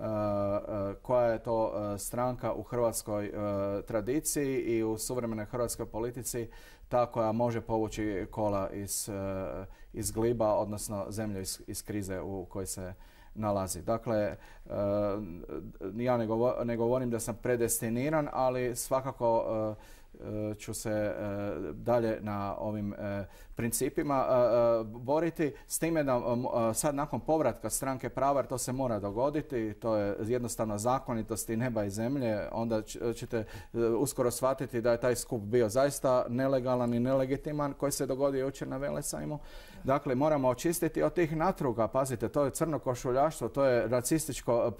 koja je to stranka u hrvatskoj tradiciji i u suvremenoj hrvatskoj politici ta koja može povući kola iz, iz gliba, odnosno zemlju iz, iz krize u kojoj se nalazi. Dakle, ja ne, govor, ne govorim da sam predestiniran, ali svakako ću se dalje na ovim principima boriti, s time da sad nakon povratka stranke prava, jer to se mora dogoditi, to je jednostavno zakonitosti neba i zemlje, onda ćete uskoro shvatiti da je taj skup bio zaista nelegalan i nelegitiman koji se dogodio jučer na Velesajmu. Dakle, moramo očistiti od tih natruga, pazite, to je crno košuljaštvo, to je racističko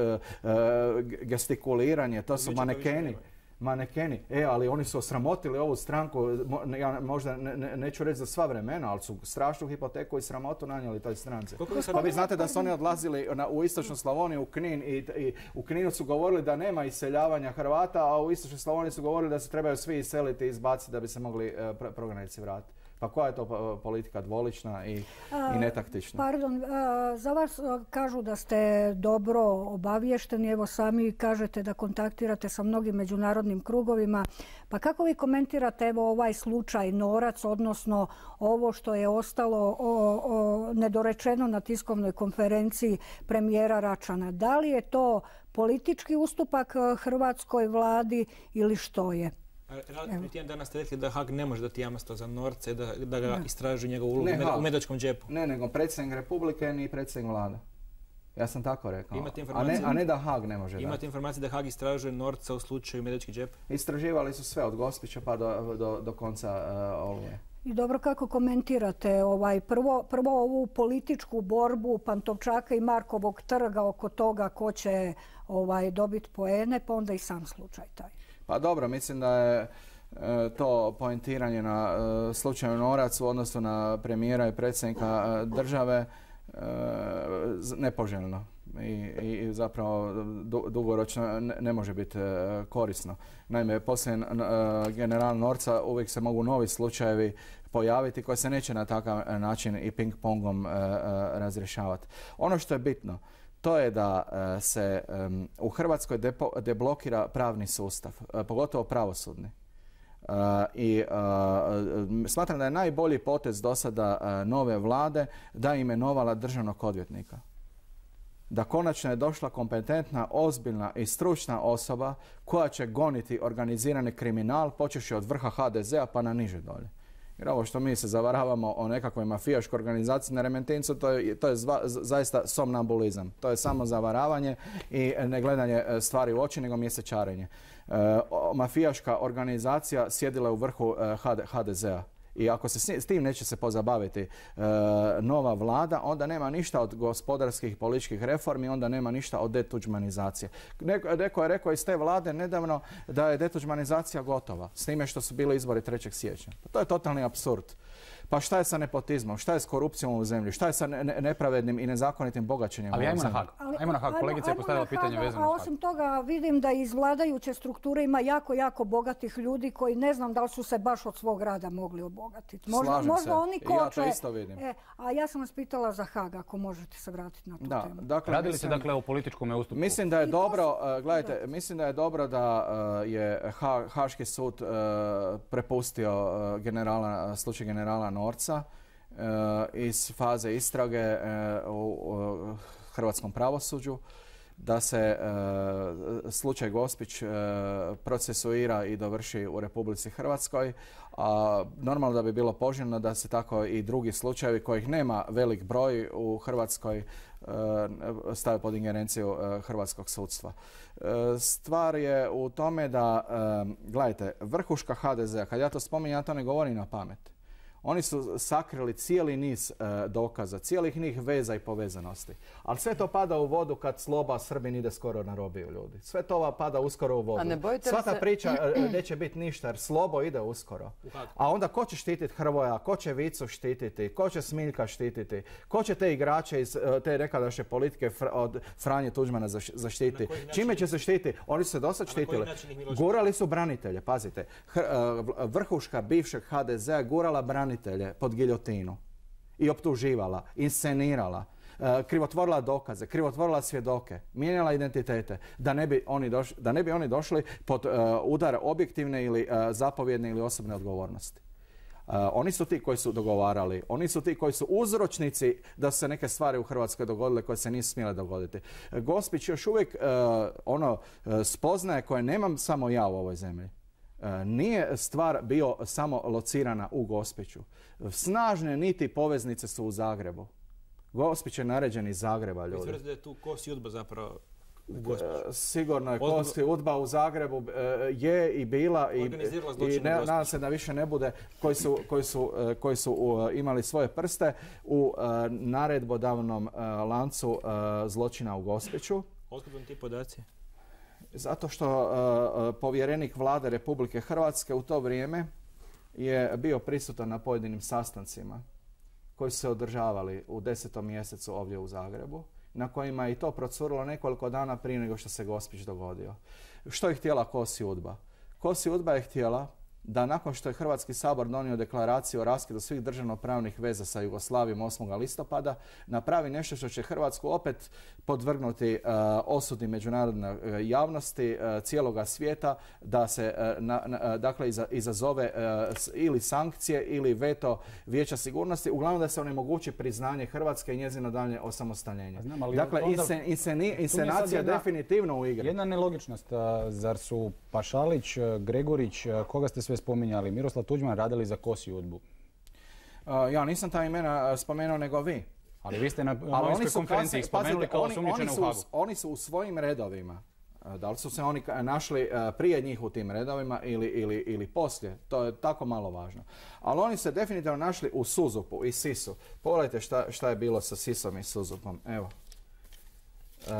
gestikuliranje, to su manekeni. manekeni. E, ali oni su osramotili ovu stranku, ja možda ne, ne, neću reći za sva vremena, ali su strašnu hipoteku i sramotu nanijeli toj stranci. Pa vi znate da su oni odlazili na, u istočnu Slavoniju, u Knin, i, i u Kninu su govorili da nema iseljavanja Hrvata, a u istočnoj Slavoniji su govorili da se trebaju svi iseliti i izbaciti da bi se mogli uh, prognanici vratiti. Pa koja je to politika dvolična i, i netaktična? Pardon, za vas kažu da ste dobro obavješteni, evo sami kažete da kontaktirate sa mnogim međunarodnim krugovima. Pa kako vi komentirate evo ovaj slučaj Norac, odnosno ovo što je ostalo o, o, nedorečeno na tiskovnoj konferenciji premijera Račana? Da li je to politički ustupak hrvatskoj vladi ili što je? Relativno tijedan dana ste rekli da Haag ne može dati jamstvo za Norca i da, da ga istražuju njegovu ulogu u medačkom džepu. Ne, nego predsjednik Republike ni predsjednik vlada. Ja sam tako rekao. A ne, a ne da Haag ne može dati. Imate informacije da Haag istražuje Norca u slučaju medački džep? Istraživali su sve od Gospića pa do, do, do konca uh, Oluje. I dobro, kako komentirate ovaj, prvo, prvo ovu političku borbu Pantovčaka i Markovog trga oko toga ko će ovaj, dobiti poene, pa onda i sam slučaj taj? Pa dobro, mislim da je e, to poentiranje na e, slučaju Norac u odnosu na premijera i predsjednika e, države e, nepoželjno i, i zapravo du, dugoročno ne, ne može biti e, korisno. Naime, poslije e, general Norca uvijek se mogu novi slučajevi pojaviti koji se neće na takav način i ping-pongom e, e, razrješavati. Ono što je bitno, to je da uh, se um, u Hrvatskoj depo, deblokira pravni sustav, uh, pogotovo pravosudni. Uh, I uh, smatram da je najbolji potez do sada uh, nove vlade da je imenovala državnog odvjetnika. Da konačno je došla kompetentna, ozbiljna i stručna osoba koja će goniti organizirani kriminal, počevši od vrha ha de zea pa na niže dolje. Jer ovo što mi se zavaravamo o nekakvoj mafijaškoj organizaciji na Remetincu, to je, to je zva, zaista somnambulizam. To je samo zavaravanje i ne gledanje stvari u oči, nego mjesečarenje. E, mafijaška organizacija sjedila je u vrhu ha de zea. I ako se s tim neće se pozabaviti e, nova vlada, onda nema ništa od gospodarskih i političkih reformi, onda nema ništa od detuđmanizacije. Neko, neko je rekao iz te vlade nedavno da je detuđmanizacija gotova, s time što su bili izbori trećeg siječnja. Pa to je totalni apsurd. Pa šta je sa nepotizmom, šta je s korupcijom u zemlji, šta je sa ne nepravednim i nezakonitim bogaćenjem? Ali ajmo na Haag. Ajmo na Haag. Kolegica je postavila pitanje vezano s Haag. A osim toga vidim da iz vladajuće strukture ima jako, jako bogatih ljudi koji ne znam da li su se baš od svog rada mogli obogatiti. Možda, Slažem možda se. Oni koče. Ja to isto vidim. E, a ja sam vas pitala za Haag, ako možete se vratiti na tu da, temu. Dakle, Radili mislim, se dakle o političkom ustupku? Mislim da je dobro, uh, gledajte, mislim da je dobro da uh, je ha Haški sud uh, prepustio uh, generala, slučaj generala Norca iz faze istrage u hrvatskom pravosuđu, da se slučaj Gospić procesuira i dovrši u Republici Hrvatskoj. A normalno da bi bilo poželjno da se tako i drugi slučajevi kojih nema velik broj u Hrvatskoj stave pod ingerenciju hrvatskog sudstva. Stvar je u tome da, gledajte, vrhuška ha de zea, kad ja to spominjem, ja to ne govorim na pamet. Oni su sakrili cijeli niz e, dokaza, cijelih niz veza i povezanosti. Ali sve to pada u vodu kad Sloba Srbin ide skoro na robiju, ljudi. Sve to pada uskoro u vodu. A ne bojite Sva ta se... priča e, neće biti ništa jer Slobo ide uskoro. A onda ko će štititi Hrvoja, ko će Vicu štititi, ko će Smiljka štititi, ko će te igrače iz te nekadašnje politike fr od Franje Tuđmana zaštititi. Čime će se štititi? Oni su se dosad štitili. Gurali su branitelje, pazite. Hr vrhuška bivšeg ha de zea gurala branitelje pod giljotinu i optuživala, inscenirala, krivotvorila dokaze, krivotvorila svjedoke, mijenjala identitete, da ne bi oni došli, da ne bi oni došli pod uh, udar objektivne ili uh, zapovjedne ili osobne odgovornosti. Uh, oni su ti koji su dogovarali, oni su ti koji su uzročnici da su se neke stvari u Hrvatskoj dogodile koje se nisu smjele dogoditi. Gospić još uvijek uh, ono uh, spoznaje koje nemam samo ja u ovoj zemlji. Nije stvar bio samo locirana u Gospiću. Snažne niti poveznice su u Zagrebu. Gospić je naređen iz Zagreba, ljudi. Vi tvrdite da je tu Kosi Udba zapravo u Gospiću? Sigurno je Kosi Udba u Zagrebu je i bila i, i ne, nadam se da više ne bude koji su, koji su, koji su uh, imali svoje prste u uh, naredbodavnom uh, lancu uh, zločina u Gospiću. Otkud ti podaci? Zato što uh, povjerenik Vlade Republike Hrvatske u to vrijeme je bio prisutan na pojedinim sastancima koji su se održavali u desetom mjesecu ovdje u Zagrebu, na kojima je i to procurilo nekoliko dana prije nego što se Gospić dogodio. Što je htjela Kosi Udba? Kosi Udba je htjela da nakon što je Hrvatski sabor donio deklaraciju o raskidu svih državnopravnih veza sa Jugoslavijom osmog listopada, napravi nešto što će Hrvatsku opet podvrgnuti uh, osudi međunarodne uh, javnosti uh, cijeloga svijeta, da se uh, na, na, dakle iza, izazove uh, ili sankcije ili veto Vijeća sigurnosti, uglavnom da se onemogući priznanje Hrvatske i njezino daljnje osamostaljenje. Znam, dakle, onda, insen, inseni, inscenacija jedna, definitivno u igri. Jedna nelogičnost. Uh, zar su Pašalić, uh, Gregurić, uh, koga ste sve spominjali, Miroslav Tuđman radili za Kosi Udbu? Uh, ja nisam ta imena spomenuo nego vi. Ali vi ste na novinskoj konferenciji spomenuli kao osumnjičene u Hagu. Oni su u svojim redovima. Da li su se oni našli prije njih u tim redovima ili, ili, ili poslije, to je tako malo važno. Ali oni se definitivno našli u Suzupu i Sisu. Pogledajte šta, šta je bilo sa Sisom i Suzupom. Evo. Uh,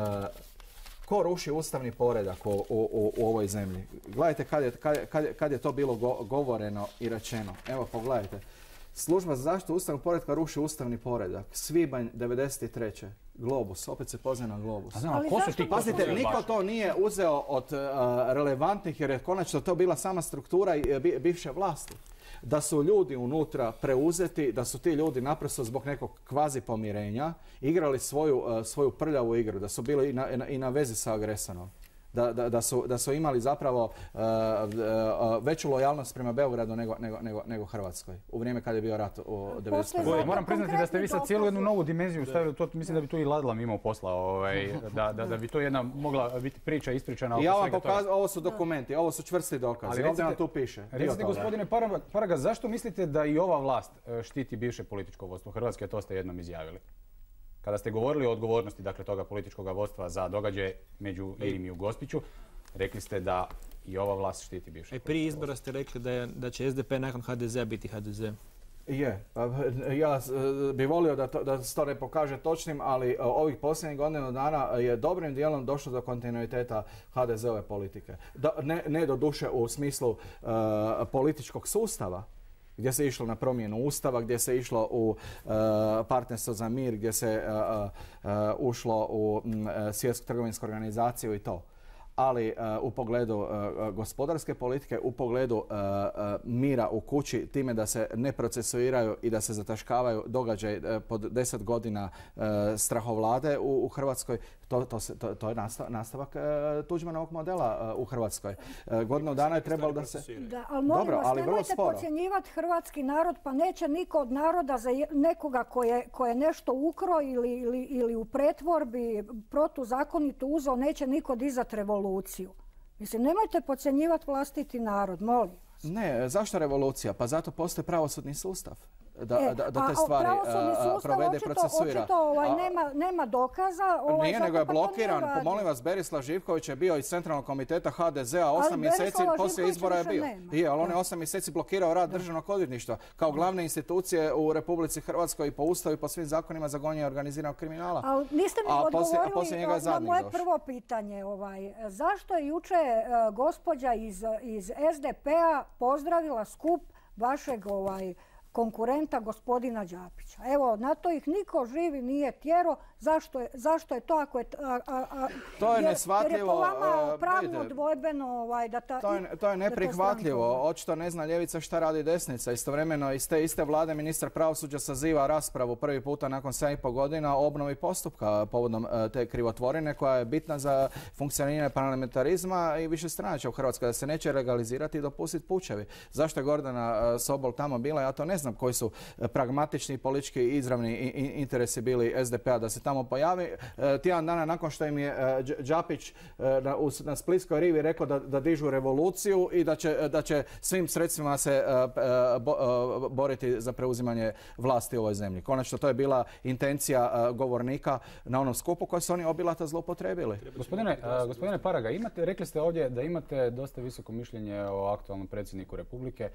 Ko ruši ustavni poredak u, u, u ovoj zemlji? Gledajte kad je, kad, kad, kad je to bilo go, govoreno i rečeno. Evo, pogledajte. Služba za zaštitu ustavnog poretka ruši ustavni poredak. Svibanj devedeset treće Globus, opet se poziva na Globus. A znam, ali ko su ti? Pazite, niko to nije uzeo od uh, relevantnih jer je konačno to bila sama struktura i uh, bivše vlasti. Da su ljudi unutra preuzeti, da su ti ljudi naprosto zbog nekog kvazi pomirenja igrali svoju, uh, svoju prljavu igru, da su bili i na, i na vezi sa agresorom. Da, da, da, su, da su imali zapravo uh, uh, veću lojalnost prema Beogradu nego, nego, nego, nego Hrvatskoj u vrijeme kad je bio rat u devedeset prve. Moram priznati da ste vi sad cijelu jednu novu dimenziju stavili, to mislim da bi tu i Ladlam imao posla, ovaj, da, da, da bi to jedna mogla biti priča ispričana oko ja vam svega pokazujem, ovo su dokumenti, ovo su čvrsti dokazi, ali ovdje vam tu piše. Recite gospodine Paraga, zašto mislite da i ova vlast štiti bivše političko vodstvo Hrvatske, a to ste jednom izjavili? Kada ste govorili o odgovornosti dakle, toga političkog vodstva za događaje među Irim i u Gospiću, rekli ste da i ova vlast štiti bivše. E, prije izbora ste rekli da, je, da će es de pe nakon ha de zea biti ha de ze. Je, ja bih volio da, to, da se to ne pokaže točnim, ali ovih posljednjih godina dana je dobrim dijelom došlo do kontinuiteta ha de zeove politike. Da, ne, ne do duše u smislu uh, političkog sustava, gdje se išlo na promjenu ustava, gdje se išlo u uh, partnerstvo za mir, gdje se uh, uh, ušlo u um, svjetsku trgovinsku organizaciju i to. Ali uh, u pogledu uh, gospodarske politike, u pogledu uh, uh, mira u kući, time da se ne procesuiraju i da se zataškavaju događaj uh, pod deset godina uh, strahovlade u, u Hrvatskoj, to, to, se, to, to je nastavak uh, Tuđmanovog modela uh, u Hrvatskoj. Uh, godinu dana je trebalo da se... Da, ali molim Dobro, vas, ali nemojte podcjenjivati hrvatski narod, pa neće niko od naroda za nekoga ko je, ko je nešto ukro ili, ili, ili u pretvorbi protuzakonito uzeo, neće niko dizati revoluciju. Mislim, nemojte podcjenjivati vlastiti narod, molim vas. Ne, zašto revolucija? Pa zato postoji pravosudni sustav. da, da, da te stvari uh, provede i procesuira. Očito ovaj, nema, nema dokaza. Ovaj, nije, nego je blokiran. Molim vas, Berislav Živković je bio iz Centralnog komiteta ha de zea osam mjeseci poslije izbora je bio. Je, ali on je osam mjeseci blokirao rad Državnog odvjetništva kao glavne institucije u Republici Hrvatskoj i po ustavu i po svim zakonima za gonjenje organiziranog kriminala. Ali niste mi a odgovorili poslije, a na moje prvo pitanje. Ovaj, zašto je juče uh, gospođa iz, iz es de pe-a pozdravila skup vašeg ovaj, konkurenta gospodina Đapića? Evo, na to ih niko živi nije tjero. Zašto je, zašto je to ako je... A, a, a, to je nesvatljivo. Jer je po vama pravno dvojbeno ovaj, da ta... To je, to je neprihvatljivo. Očito ne zna ljevica šta radi desnica. Istovremeno iz te iste vlade ministar pravosuđa saziva raspravu prvi puta nakon sedam i pol godina o obnovi postupka povodom te krivotvorine koja je bitna za funkcioniranje parlamentarizma i višestranačja u Hrvatskoj, da se neće legalizirati i dopustiti pučevi. Zašto je Gordana Sobol tamo bila? Ja to ne znam koji su pragmatični politički izravni interesi bili es de pe-a da se tamo pojavi. Tjedan dana nakon što im je Đapić na, na Splitskoj rivi rekao da, da dižu revoluciju i da će, da će svim sredstvima se bo, boriti za preuzimanje vlasti u ovoj zemlji. Konačno, to je bila intencija govornika na onom skupu koje su oni obilata zloupotrebili. Gospodine, gospodine Paraga, imate, rekli ste ovdje da imate dosta visoko mišljenje o aktualnom predsjedniku Republike,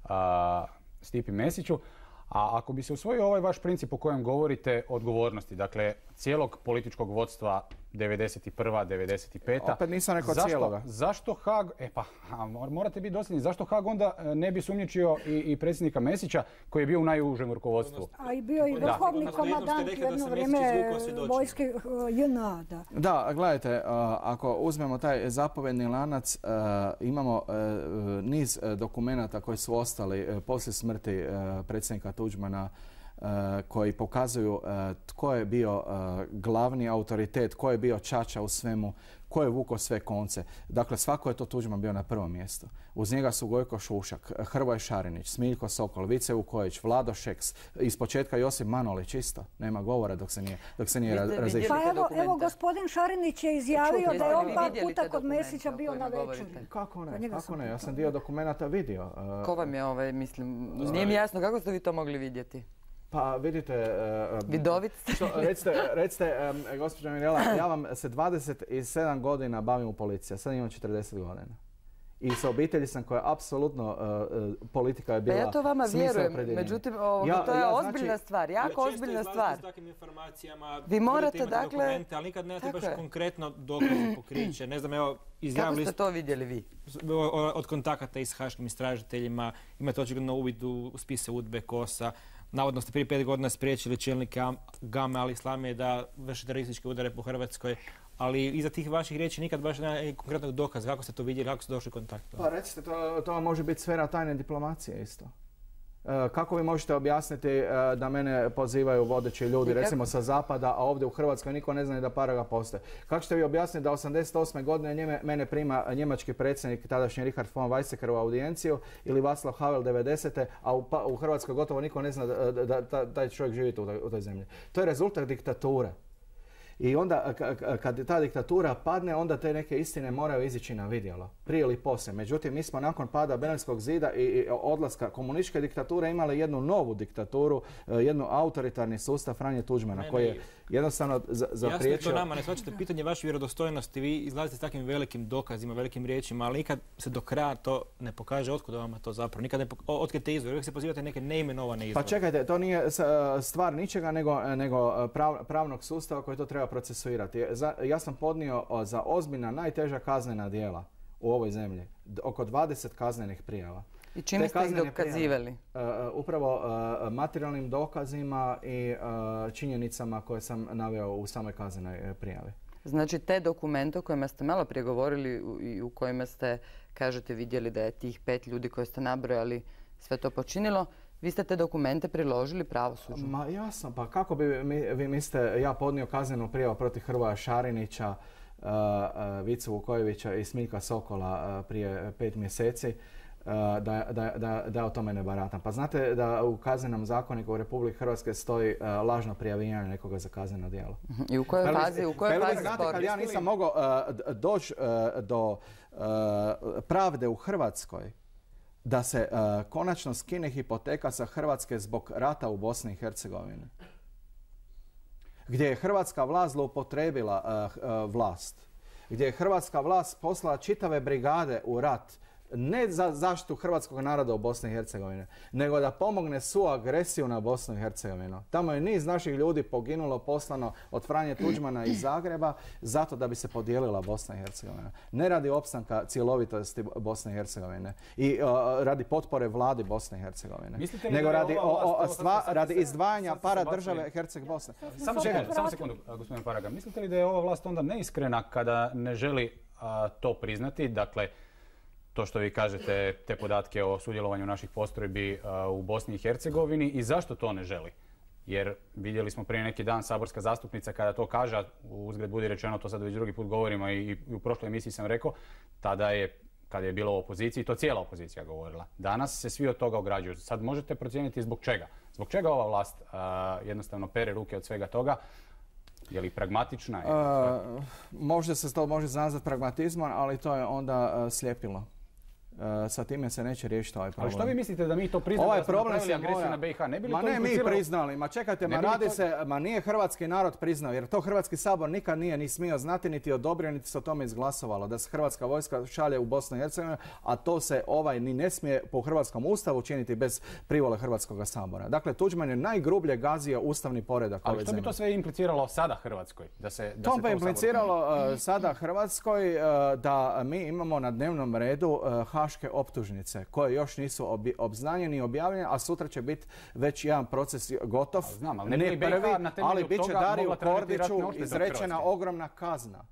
a, Stipi Mesiću. A ako bi se usvojio ovaj vaš princip o kojem govorite odgovornosti, dakle cijelog političkog vodstva devedeset prva devedeset peta Opet nisam rekao zašto, cijeloga. Zašto Haag, e pa morate biti dosljedni, zašto Haag onda ne bi sumnjičio i, i predsjednika Mesića koji je bio u najužem rukovodstvu? A i bio i vrhovni komandant jedno vrijeme vojske je en a. Da, da gledajte, ako uzmemo taj zapovjedni lanac, imamo niz dokumenata koji su ostali poslije smrti predsjednika Tuđmana koji pokazuju tko je bio glavni autoritet, tko je bio čača u svemu, tko je vukao sve konce. Dakle, svako je to Tuđman bio na prvom mjestu. Uz njega su Gojko Šušak, Hrvoje Šarinić, Smiljko Sokol, Vice Vukojić, Vlado Šeks, ispočetka Josip Manolić isto. Nema govora dok se nije, dok se nije razišao. Pa evo, evo, gospodin Šarinić je izjavio da je on par puta kod Mesića bio na večeri. Kako ne? Kako ne? Ja sam dio dokumenata vidio. Ko vam je ovaj, mislim, nije mi jasno kako ste vi to mogli vidjeti? Pa vidite, um, Vidovit. Što, recite, recite um, gospođo Mirela, ja vam se dvadeset sedam godina bavim u policiji, sad imam četrdeset godina. I sa obitelji sam koja apsolutno uh, politika je bila smisao opredjeljenja. Ja to vama vjerujem, međutim ovoga, ja, to je ja, ozbiljna znači, stvar, jako ja ozbiljna stvar. S takvim informacijama, vi morate dakle... dokumente, ali nikad nemate baš je. konkretno dokaze pokriće. Ne znam, evo, izjavili... Kako ste to vidjeli vi? Od kontakata i s haškim istražiteljima, imate očigledno uvid u spise UDBE, KOS-a. Navodno ste prije pet godina spriječili čelnike Game al Islamije da vrše terorističke udare po Hrvatskoj, ali iza tih vaših riječi nikad baš nema konkretnog dokaza. Kako ste to vidjeli, kako ste došli u kontakt? Pa recite, to, to može biti sfera tajne diplomacije isto. Kako vi možete objasniti da mene pozivaju vodeći ljudi, recimo sa zapada, a ovdje u Hrvatskoj niko ne zna ni da Paraga postoje? Kako ćete vi objasniti da osamdeset osme godine njeme, mene prima njemački predsjednik, tadašnji Richard von Weizsäcker u audijenciju ili Václav Havel devedesete a u, pa, u Hrvatskoj gotovo niko ne zna da, da, da taj čovjek živi u toj, u toj zemlji? To je rezultat diktature. I onda kad ta diktatura padne, onda te neke istine moraju izići na vidjelo, prije ili poslije. Međutim, mi smo nakon pada Berlinskog zida i odlaska komunističke diktature imali jednu novu diktaturu, jednu autoritarni sustav Franje Tuđmana, ne, koji je jednostavno zapriječio... Jasno je to nama, ne shvaćate pitanje vaše vjerodostojnosti. Vi izlazite s takvim velikim dokazima, velikim riječima, ali nikad se do kraja to ne pokaže otkud vama to zapravo. Nikad ne otkrijete izvor, uvijek se pozivate neke neimenovane izvore. Pa čekajte, to nije stvar ničega nego, nego prav, pravnog sustava koji to treba procesuirati. Ja sam podnio za ozbiljna, najteža kaznena djela u ovoj zemlji oko dvadeset kaznenih prijava. I čime ste ih dokazivali? Prijave, uh, upravo uh, materijalnim dokazima i uh, činjenicama koje sam naveo u samoj kaznenoj prijavi. Znači te dokumente o kojima ste malo prije govorili i u kojima ste, kažete, vidjeli da je tih pet ljudi koje ste nabrojali sve to počinilo, vi ste te dokumente priložili pravosuđu? Ma jasno, pa kako bi mi, vi mislite, ja podnio kaznenu prijavu protiv Hrvoja Šarinića, uh, uh, Vicu Vukojevića i Smiljka Sokola uh, prije pet mjeseci, Da, da, da, da o tome ne baratam. Pa znate da u kaznenom zakoniku u Republike Hrvatske stoji uh, lažno prijavljivanje nekoga za kazneno djelo. I u kojoj fazi, u kojoj fazi spor? Kad ja nisam mogao uh, doći uh, do uh, pravde u Hrvatskoj, da se uh, konačno skine hipoteka sa Hrvatske zbog rata u Bosni i Hercegovini, gdje je hrvatska vlast zloupotrijebila uh, uh, vlast, gdje je hrvatska vlast poslala čitave brigade u rat, ne za zaštitu hrvatskog naroda u Bosni i Hercegovini, nego da pomogne su agresiju na Bosnu i Hercegovinu. Tamo je niz naših ljudi poginulo, poslano od Franje Tuđmana iz Zagreba, zato da bi se podijelila Bosna i Hercegovina. Ne radi opstanka cjelovitosti Bosne i Hercegovine i uh, radi potpore vladi Bosne i Hercegovine, nego radi, o, o, stva, radi izdvajanja para države Herceg Bosne. Samo sekundu, samo sekundu, gospodin Paraga. Mislite li da je ova vlast onda neiskrena kada ne želi a, to priznati? Dakle, to što vi kažete, te podatke o sudjelovanju naših postrojbi u Bosni i Hercegovini, i zašto to ne želi? Jer vidjeli smo prije neki dan saborska zastupnica kada to kaže, a uzgred budi rečeno, to sad već drugi put govorimo i, i u prošloj emisiji sam rekao, tada je, kada je bilo u opoziciji, to cijela opozicija govorila. Danas se svi od toga ograđuju. Sad možete procijeniti zbog čega. Zbog čega ova vlast a, jednostavno pere ruke od svega toga? Je li pragmatična? Je li... Uh, možda se to može nazvati pragmatizmom, ali to je onda uh, sljepilo. Uh, sa time se neće riješiti ovaj problem. Ali što vi mislite da mi to priznamo ovaj da smo napravili agresiju mora... na B i H? Ne bi li ma to ne mi impliciralo... priznali, ma čekajte, ma radi to... se, ma nije hrvatski narod priznao, jer to Hrvatski sabor nikad nije ni smio znati, niti odobrio, niti se o tome izglasovalo, da se hrvatska vojska šalje u Bosnu i Hercegovinu, a to se ovaj ni ne smije po hrvatskom ustavu činiti bez privole Hrvatskog sabora. Dakle, Tuđman je najgrublje gazio ustavni poredak ove zemlje. Ali što bi to sve impliciralo sada Hrvatskoj? Da se, da to se bi impliciralo uh, sada Hrvatskoj uh, da mi imamo na dnevnom redu uh, haške optužnice koje još nisu obznanjeni i objavljeni, a sutra će biti već jedan proces gotov. Znam, ali ne, ne prvi, ali bit će Dariju Kordiću izrečena ogromna kazna.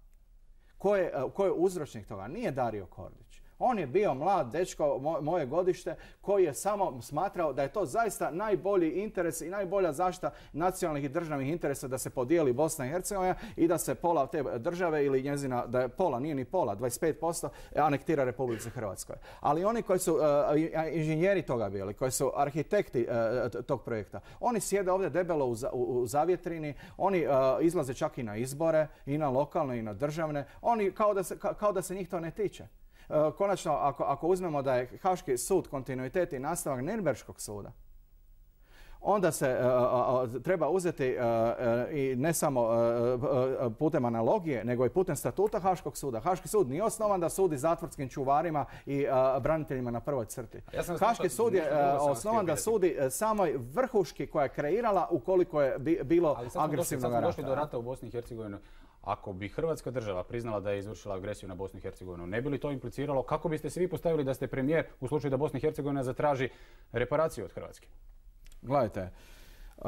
Ko je, ko je uzročnik toga? Nije Dario Kordić. On je bio mlad dečko, moje godište, koji je samo smatrao da je to zaista najbolji interes i najbolja zaštita nacionalnih i državnih interesa da se podijeli Bosna i Hercegovina i da se pola te države ili njezina, da je pola, nije ni pola, dvadeset pet posto anektira Republici Hrvatskoj. Ali oni koji su uh, inženjeri toga bili, koji su arhitekti uh, tog projekta, oni sjede ovdje debelo u, u, u zavjetrini, oni uh, izlaze čak i na izbore, i na lokalne i na državne, oni kao da se, ka, kao da se njih to ne tiče. Konačno, ako, ako uzmemo da je Haški sud kontinuitet i nastavak Nürnberškog suda, onda se uh, uh, treba uzeti uh, uh, i ne samo uh, uh, putem analogije, nego i putem statuta Haškog suda. Haški sud nije osnovan da sudi zatvorskim čuvarima i uh, braniteljima na prvoj crti. Ja Haški sud je uh, osnovan da sudi uh, samoj vrhuški koja je kreirala ukoliko je bi, bilo agresivnog rata. Ali sad smo došli do rata u Bosni i Hercegovini. Ako bi Hrvatska država priznala da je izvršila agresiju na Bosnu i Hercegovinu, ne bi li to impliciralo, kako biste se vi postavili da ste premijer u slučaju da Bosna i Hercegovina zatraži reparaciju od Hrvatske? Gledajte, uh,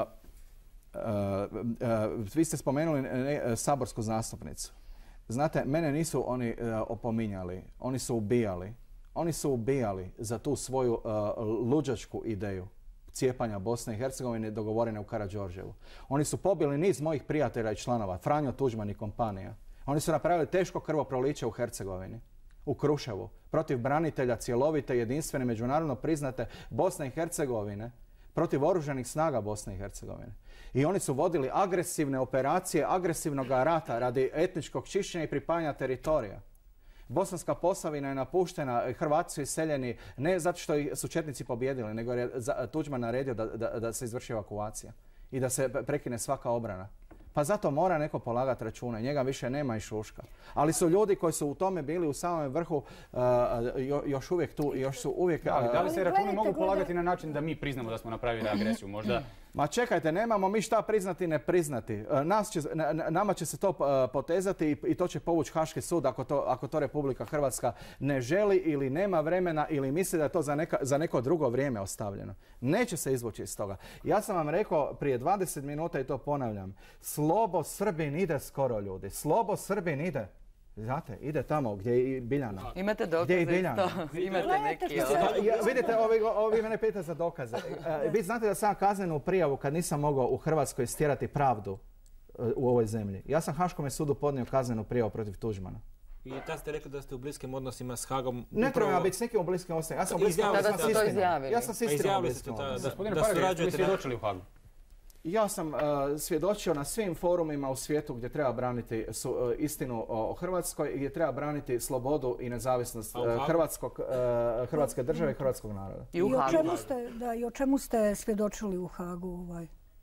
uh, uh, vi ste spomenuli ne, uh, saborsku zastupnicu. Znate, mene nisu oni uh, opominjali, oni su ubijali. Oni su ubijali za tu svoju uh, luđačku ideju cijepanja Bosne i Hercegovine dogovorene u Karađorđevu. Oni su pobili niz mojih prijatelja i članova, Franjo Tuđman i kompanija. Oni su napravili teško krvoproliće u Hercegovini, u Kruševu, protiv branitelja cjelovite, jedinstvene, međunarodno priznate Bosne i Hercegovine, protiv oružanih snaga Bosne i Hercegovine. I oni su vodili agresivne operacije, agresivnog rata radi etničkog čišćenja i pripajanja teritorija. Bosanska Posavina je napuštena, Hrvati su iseljeni ne zato što su četnici pobjedili, nego je Tuđman naredio da, da, da se izvrši evakuacija i da se prekine svaka obrana. Pa zato mora neko polagati račune. Njega više nema i šuška. Ali su ljudi koji su u tome bili u samom vrhu uh, još uvijek tu i još su uvijek... Da, ali da li se računi mogu polagati na način da mi priznamo da smo napravili agresiju? Možda... Ma čekajte, nemamo mi šta priznati ne priznati. Nas će, nama će se to potezati i to će povući Haški sud ako to, ako to Republika Hrvatska ne želi ili nema vremena ili misli da je to za, neka, za neko drugo vrijeme ostavljeno. Neće se izvući iz toga. Ja sam vam rekao prije dvadeset minuta i to ponavljam. Slobo Srbin ide skoro, ljudi. Slobo Srbin ide. Znate, ide tamo gdje je i Biljana. Imate dokaze isto? Imate neki... Ja, vidite, ovi, ovi mene pita za dokaze. Uh, vi znate da sam kaznenu prijavu kad nisam mogao u Hrvatskoj stjerati pravdu uh, u ovoj zemlji. Ja sam Haškome sudu podnio kaznenu prijavu protiv Tuđmana. I tad ste rekli da ste u bliskim odnosima s Hagom... Ne treba upravo... biti s nekim u bliskim odnosima. Ja sam u bliskim odnosima s istinom. Ja sam s istinom u bliskim odnosima. Gospodine Paraga, jeste li svjedočili u Hagu? Ja sam uh, svjedočio na svim forumima u svijetu gdje treba braniti su, uh, istinu o, o Hrvatskoj i gdje treba braniti slobodu i nezavisnost uh, hrvatskog, uh, Hrvatske države i hrvatskog naroda. I, I, o, čemu ste, da, I o čemu ste svjedočili u Hagu? Ovaj?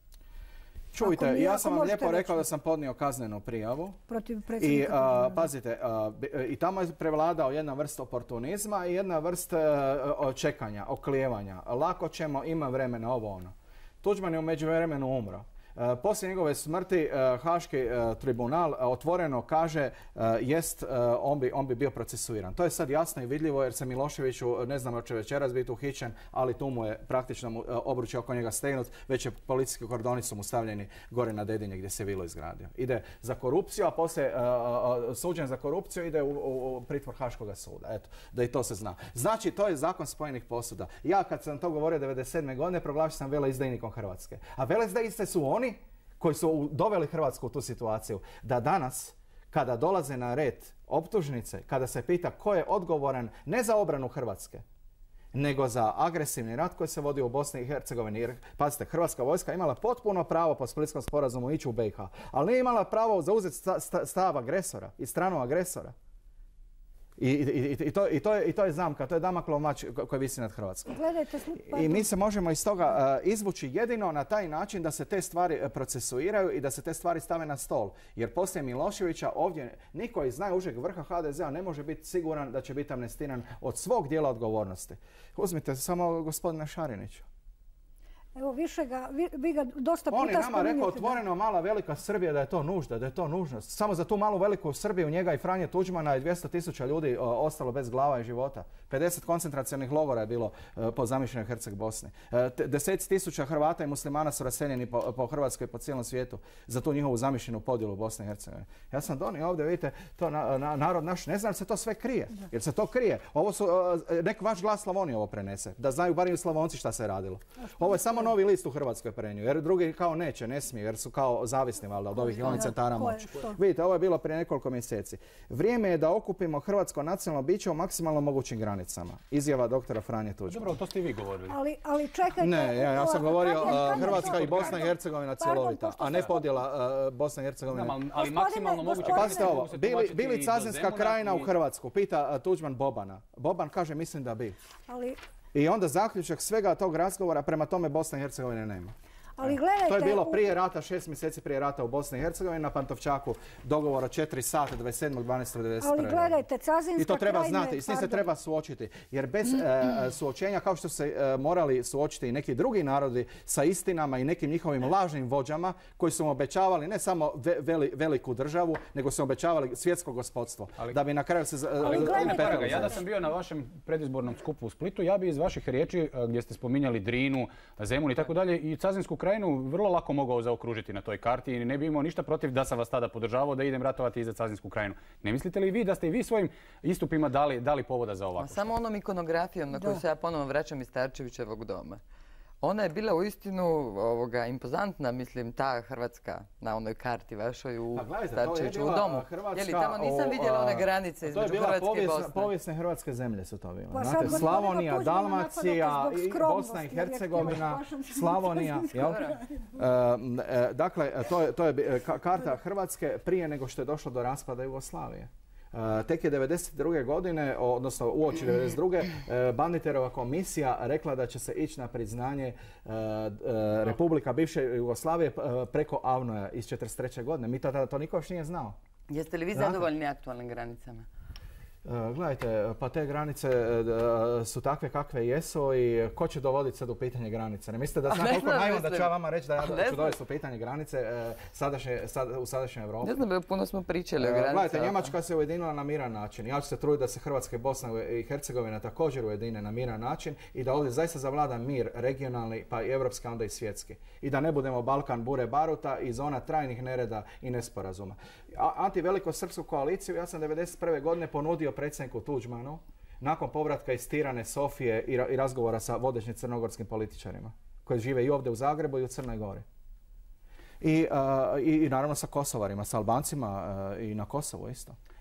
Čujte, mi, ja sam vam lijepo reći, rekao da sam podnio kaznenu prijavu. Protiv predsjednika. I uh, pazite, uh, i tamo je prevladao jedna vrsta oportunizma i jedna vrsta uh, čekanja, oklijevanja. Lako ćemo, ima vremena, ovo ono. Tuđman je u međuvremenu umro. E, poslije njegove smrti e, Haški e, tribunal e, otvoreno kaže e, jest, e, on, bi, on bi bio procesuiran. To je sad jasno i vidljivo jer se Miloševiću, ne znam hoće večeras biti uhićen, ali tu mu je praktično mu, e, obruč oko njega stegnut, već je policijski kordoni su mu stavljeni gore na Dedinje gdje se vilo izgradio. Ide za korupciju, a poslije e, e, suđen za korupciju ide u, u, u pritvor Haškoga suda. Eto, da i to se zna. Znači, to je zakon spojenih posuda. Ja kad sam to govorio devedeset sedme godine proglašio sam veleizdajnikom Hrvatske. A veleizdajnici su oni koji su doveli Hrvatsku u tu situaciju da danas, kada dolaze na red optužnice, kada se pita ko je odgovoran ne za obranu Hrvatske, nego za agresivni rat koji se vodi u Bosni i Hercegovini. Jer, pazite, Hrvatska vojska imala potpuno pravo po Splitskom sporazumu ići u B i H, ali nije imala pravo zauzeti stav agresora i stranu agresora. I, i, i, to, i, to je, I to je zamka, to je Damaklov mač koji visi nad Hrvatskom. Gledajte, I mi se možemo iz toga uh, izvući jedino na taj način da se te stvari procesuiraju i da se te stvari stave na stol. Jer poslije Miloševića ovdje niko iz najužeg vrha ha de zea ne može biti siguran da će biti amnestiran od svog dijela odgovornosti. Uzmite samo gospodina Šarinića. Evo, više ga, vi, vi ga dosta puta On je nama rekao da... otvoreno mala velika Srbija da je to nužda, da je to nužnost. Samo za tu malu veliku Srbiju njega i Franje Tuđmana je dvjesto tisuća ljudi o, ostalo bez glava i života. pedeset koncentracionih logora je bilo o, po zamišljenoj Herceg Bosni. E, deseci tisuća Hrvata i muslimana su raseljeni po, po Hrvatskoj i po cijelom svijetu za tu njihovu zamišljenu podjelu Bosne i Hercegovine. Ja sam donio ovdje, vidite, to na, na, narod naš, ne znam se to sve krije. Jer se to krije. Ovo su, o, nek vaš glas Slavonije ovo prenese. Da znaju bar i Slavonci šta se radilo. Ovo je samo novi list u Hrvatskoj prenju, jer drugi kao neće, ne smiju, jer su kao zavisni valjda od ovih onih centara moći. Vidite, ovo je bilo prije nekoliko mjeseci. Vrijeme je da okupimo hrvatsko nacionalno biće u maksimalno mogućim granicama. Izjava doktora Franje Tuđmana. Dobro, to ste i vi govorili. Ali, ali čekajte... Ne, ja, ja sam govorio uh, Hrvatska i Bosna i Hercegovina cjelovita, a ne podjela uh, Bosna i Hercegovina. Znam, ali maksimalno moguće granice mogu se tumačiti. Bili Cazinska krajina u Hrvatsku? Pita uh, Tuđman Bobana. Boban kaže, mislim da bi. Ali... I onda zaključak svega tog razgovora, prema tome Bosna i Hercegovine nema. Ali gledajte, to je bilo prije rata, šest mjeseci prije rata u Bosni i Hercegovini na Pantovčaku, dogovor od četiri sata dvadeset sedmog dvanaestog devedeset prve. Ali gledajte, Cazinska I to treba krajina, znati, i s njim se treba suočiti. Jer bez e, suočenja, kao što se e, morali suočiti i neki drugi narodi sa istinama i nekim njihovim lažnim vođama koji su im obećavali ne samo ve, veli, veliku državu, nego su obećavali svjetsko gospodstvo. Ali, da bi na kraju se... Ali gledajte, Paraga, ja da sam bio na vašem predizbornom skupu u Splitu, ja bi iz vaših riječi, gdje ste spominjali Drinu, Zemun i tako dalje, i Cazinsku krajinu vrlo lako mogao zaokružiti na toj karti i ne bi imao ništa protiv da sam vas tada podržavao da idem ratovati i za Cazinsku krajinu. Ne mislite li vi da ste i vi svojim istupima dali, dali povoda za ovako? Samo onom ikonografijom na koju da. se ja ponovno vraćam iz Starčevićevog doma. Ona je bila uistinu ovoga, impozantna, mislim, ta Hrvatska na onoj karti vašoj u Starčevićevu domu. Hrvatska, je li, tamo nisam vidjela one granice između Hrvatske i Bosne. Povijesne hrvatske zemlje su to bile. Pa Znate, Slavonija, Dalmacija, Bosna i Hercegovina, Slavonija. Jel? e, dakle, to je, to je karta Hrvatske prije nego što je došlo do raspada Jugoslavije. Uh, tek je devedeset druge godine, odnosno uoči devedeset druge. Uh, Banditerova komisija rekla da će se ići na priznanje uh, uh, Republika bivše Jugoslavije uh, preko Avnoja iz četrdeset treće godine. Mi to tada to niko još nije znao. Jeste li vi zadovoljni aktualnim granicama? Uh, gledajte, pa te granice uh, su takve kakve jesu i ko će dovoditi sad u pitanje granice? Ne mislite da znam koliko naivno da ću ja vama reći da ja ću dovesti u pitanje granice uh, sadašnje, sad, u sadašnjoj Evropi? Ne znam, puno smo pričali o granicama. Uh, gledajte, Njemačka se ujedinila na miran način. Ja ću se truditi da se Hrvatska i Bosna i Hercegovina također ujedine na miran način i da ovdje zaista zavlada mir regionalni, pa i evropski, onda i svjetski. I da ne budemo Balkan bure baruta i zona trajnih nereda i nesporazuma. Antivelikosrpsku koaliciju ja sam devedeset prve godine ponudio predsjedniku Tuđmanu nakon povratka iz Tirane, Sofije i, ra i razgovora sa vodećim crnogorskim političarima koji žive i ovdje u Zagrebu i u Crnoj Gori. I, uh, i, i naravno sa Kosovarima, sa Albancima uh, i na Kosovu isto.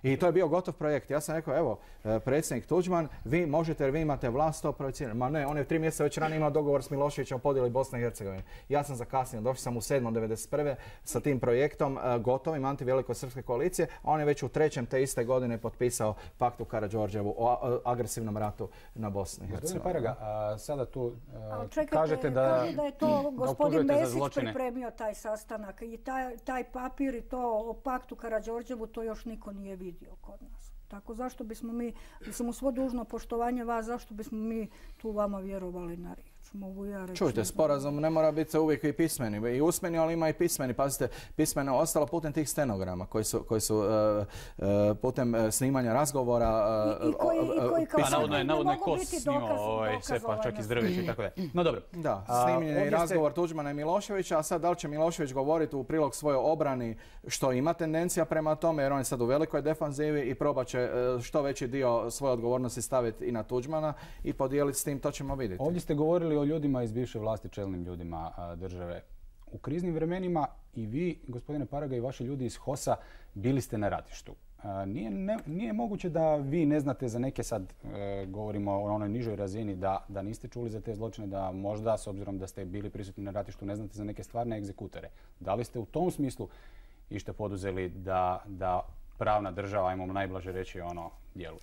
I to je bio gotov projekt. Ja sam rekao, evo, predsjednik Tuđman, vi možete jer vi imate vlast to projecirati. Ma ne, on je tri mjeseca već ranije imao dogovor s Miloševićem o podjeli Bosne i Hercegovine. Ja sam zakasnio, došao sam u sedmom devedeset prve sa tim projektom gotovim antivelikosrpske koalicije, a on je već u trećem te iste godine potpisao pakt u Karađorđevu o agresivnom ratu na Bosni i Hercegovini. Gospodine Paraga, a sada tu a, čekajte, kažete da, kaže da je to da gospodin Mesić pripremio taj sastanak i taj, taj papir i to o paktu Karađorđevu, to još niko nije vidio kod nas. Tako zašto bismo mi, mislim u svo dužno poštovanje vas, zašto bismo mi tu vama vjerovali na riječ? Mogu ja reći. Čujte, sporazum ne mora biti uvijek i pismeni, i usmeni, ali ima i pismeni. Pazite, pismeno je ostalo putem tih stenograma koji su, koji su uh, uh, putem snimanja razgovora. Uh, I, i koji, i koji kao pa, navodno je, navodno je Kos snimao ovaj, sve, pa čak iz Drveća i tako da. No dobro. Da, snimljen je i razgovor ste... Tuđmana i Miloševića, a sad da li će Milošević govoriti u prilog svojoj obrani, što ima tendencija prema tome, jer on je sad u velikoj defanzivi i probat će uh, što veći dio svoje odgovornosti staviti i na Tuđmana i podijeliti s tim, to ćemo vidjeti. Ovdje ste govorili o ljudima iz bivše vlasti, čelnim ljudima a, države. U kriznim vremenima i vi, gospodine Paraga, i vaši ljudi iz H O S-a bili ste na ratištu. A, nije, ne, nije moguće da vi ne znate za neke, sad e, govorimo o onoj nižoj razini, da, da niste čuli za te zločine, da možda, s obzirom da ste bili prisutni na ratištu, ne znate za neke stvarne egzekutore. Da li ste u tom smislu ište poduzeli da, da pravna država, ajmo najblaže reći, ono, djeluje?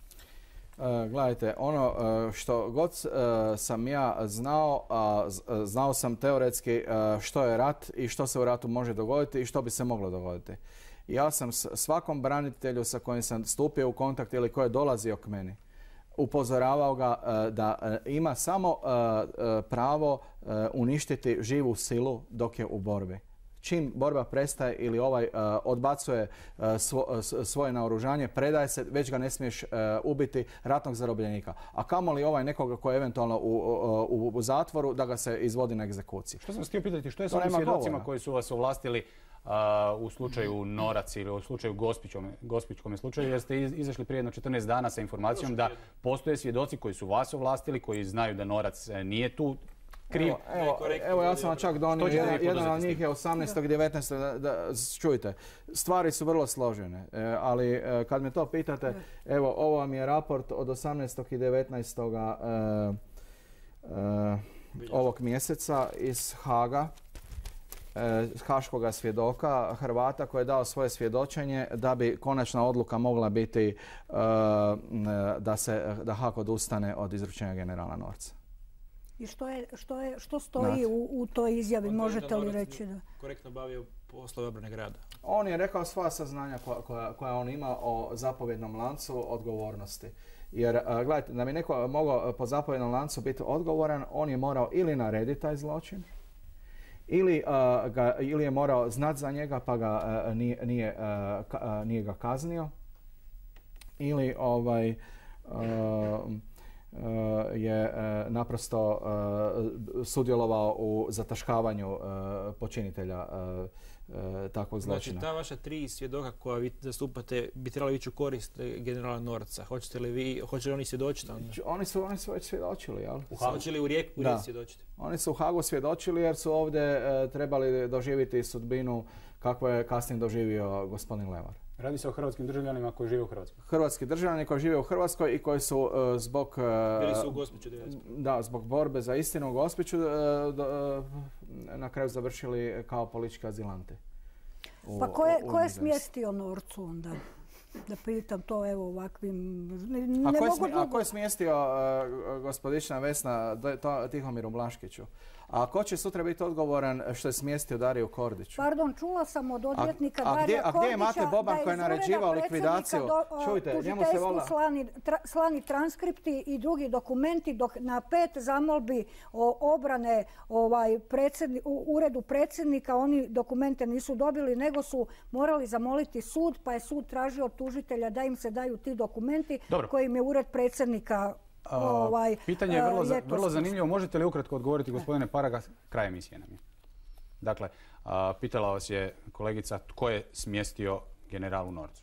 Uh, gledajte, ono uh, što god uh, sam ja znao, uh, znao sam teoretski uh, što je rat i što se u ratu može dogoditi i što bi se moglo dogoditi. Ja sam s svakom branitelju sa kojim sam stupio u kontakt ili koji je dolazio k meni, upozoravao ga uh, da uh, ima samo uh, uh, pravo uh, uništiti živu silu dok je u borbi. Čim borba prestaje ili ovaj uh, odbacuje uh, svo, uh, svoje naoružanje, predaje se, već ga ne smiješ uh, ubiti, ratnog zarobljenika. A kamoli ovaj nekoga koji je eventualno u, u, u zatvoru da ga se izvodi na egzekuciji. Što sam htio pitati, što je s onim svjedocima koji su vas ovlastili uh, u slučaju Norac ili u slučaju Gospićom, Gospićkom slučaju, jer ste izašli prije jedno četrnaest dana sa informacijom da postoje svjedoci koji su vas ovlastili, koji znaju da Norac nije tu. Evo, evo, evo ja sam vam čak donio, jedan, jedan od njih je osamnaestog i devetnaestog Da, da, čujte, stvari su vrlo složene, e, ali e, kad me to pitate, evo ovo vam je raport od osamnaestog i devetnaestog E, e, ovog mjeseca iz Haga, e, haškoga svjedoka Hrvata koji je dao svoje svjedočenje da bi konačna odluka mogla biti e, da, se, da Haag odustane od izručenja generala Norca. I što, je, što, je, što stoji u, u toj izjavi, on možete li reći? Da korektno bavio poslove obrane grada. On je rekao svoja saznanja koja, koja, koja on ima o zapovjednom lancu odgovornosti. Jer, gledajte, da bi neko mogao po zapovjednom lancu biti odgovoran, on je morao ili narediti taj zločin, ili, uh, ga, ili je morao znati za njega pa ga uh, nije, nije, uh, ka, uh, nije ga kaznio, ili ovaj... Uh, je naprosto sudjelovao u zataškavanju počinitelja takvog zločina. Znači, ta vaša tri svjedoka koja vi zastupate bi trebali ići u korist generala Norca. Hoćete li vi, hoće li oni svjedočiti? Oni su, oni su već svjedočili, jel? U Hagu. Hoće li u Rijeku svjedočiti? Oni su u Hagu svjedočili jer su ovdje trebali doživjeti sudbinu kakvu je kasnije doživio gospodin Levar. Radi se o hrvatskim državljanima koji žive u Hrvatskoj. Hrvatski državljani koji žive u Hrvatskoj i koji su uh, zbog... Uh, Bili su u Gospiću. Da, zbog borbe za istinu u Gospiću uh, do, uh, na kraju završili kao politički azilanti. U, pa ko je, ko je smjestio Norcu onda? Da pitam to evo ovakvim... Ne, ne a, ko je mogu smje, a ko je smjestio uh, gospodična Vesna Tihomiru Blaškiću? A ko će sutra biti odgovoran što je smjestio Dariju Kordiću? Pardon, čula sam od odvjetnika a, a Darija Kordića... A gdje je Mate Boban koji je naređivao likvidaciju? Do, Čujte, njemu se vola... slani, tra, slani transkripti i drugi dokumenti dok na pet zamolbi o obrane ovaj, predsjedni, u uredu predsjednika oni dokumente nisu dobili, nego su morali zamoliti sud, pa je sud tražio od tužitelja da im se daju ti dokumenti koji im je ured predsjednika... Ovaj, pitanje je vrlo, za, vrlo zanimljivo. Možete li ukratko odgovoriti, gospodine Paraga, kraj emisije nam je. Dakle, a, pitala vas je kolegica tko je smjestio generalu Norcu.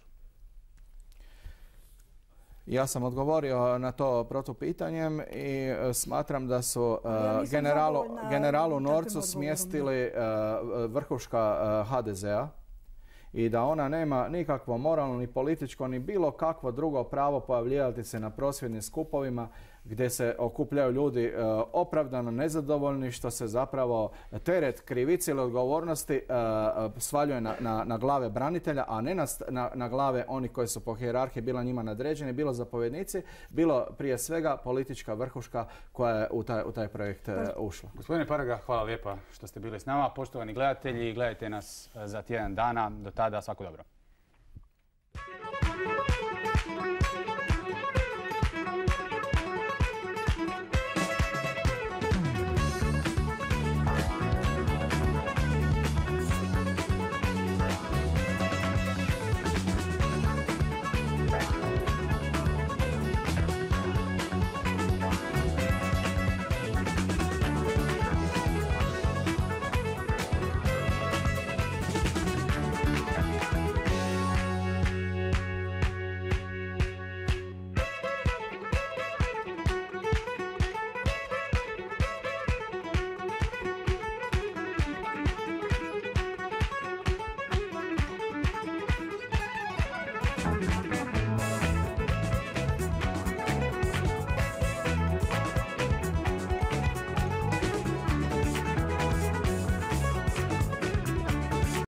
Ja sam odgovorio na to protupitanjem i smatram da su ja generalu, generalu Norcu smjestili vrhuška ha de zea i da ona nema nikakvo moralno, ni političko, ni bilo kakvo drugo pravo pojavljivati se na prosvjednim skupovima gdje se okupljaju ljudi e, opravdano nezadovoljni, što se zapravo teret krivice ili odgovornosti e, svaljuje na, na, na glave branitelja, a ne na, na, na glave oni koji su po hijerarhiji bila njima nadređeni, bilo zapovjednici, bilo prije svega politička vrhuška koja je u taj, u taj projekt e, ušla. Gospodine Paraga, hvala lijepa što ste bili s nama. Poštovani gledatelji, gledajte nas za tjedan dana. Do tada, svako dobro. Thank you.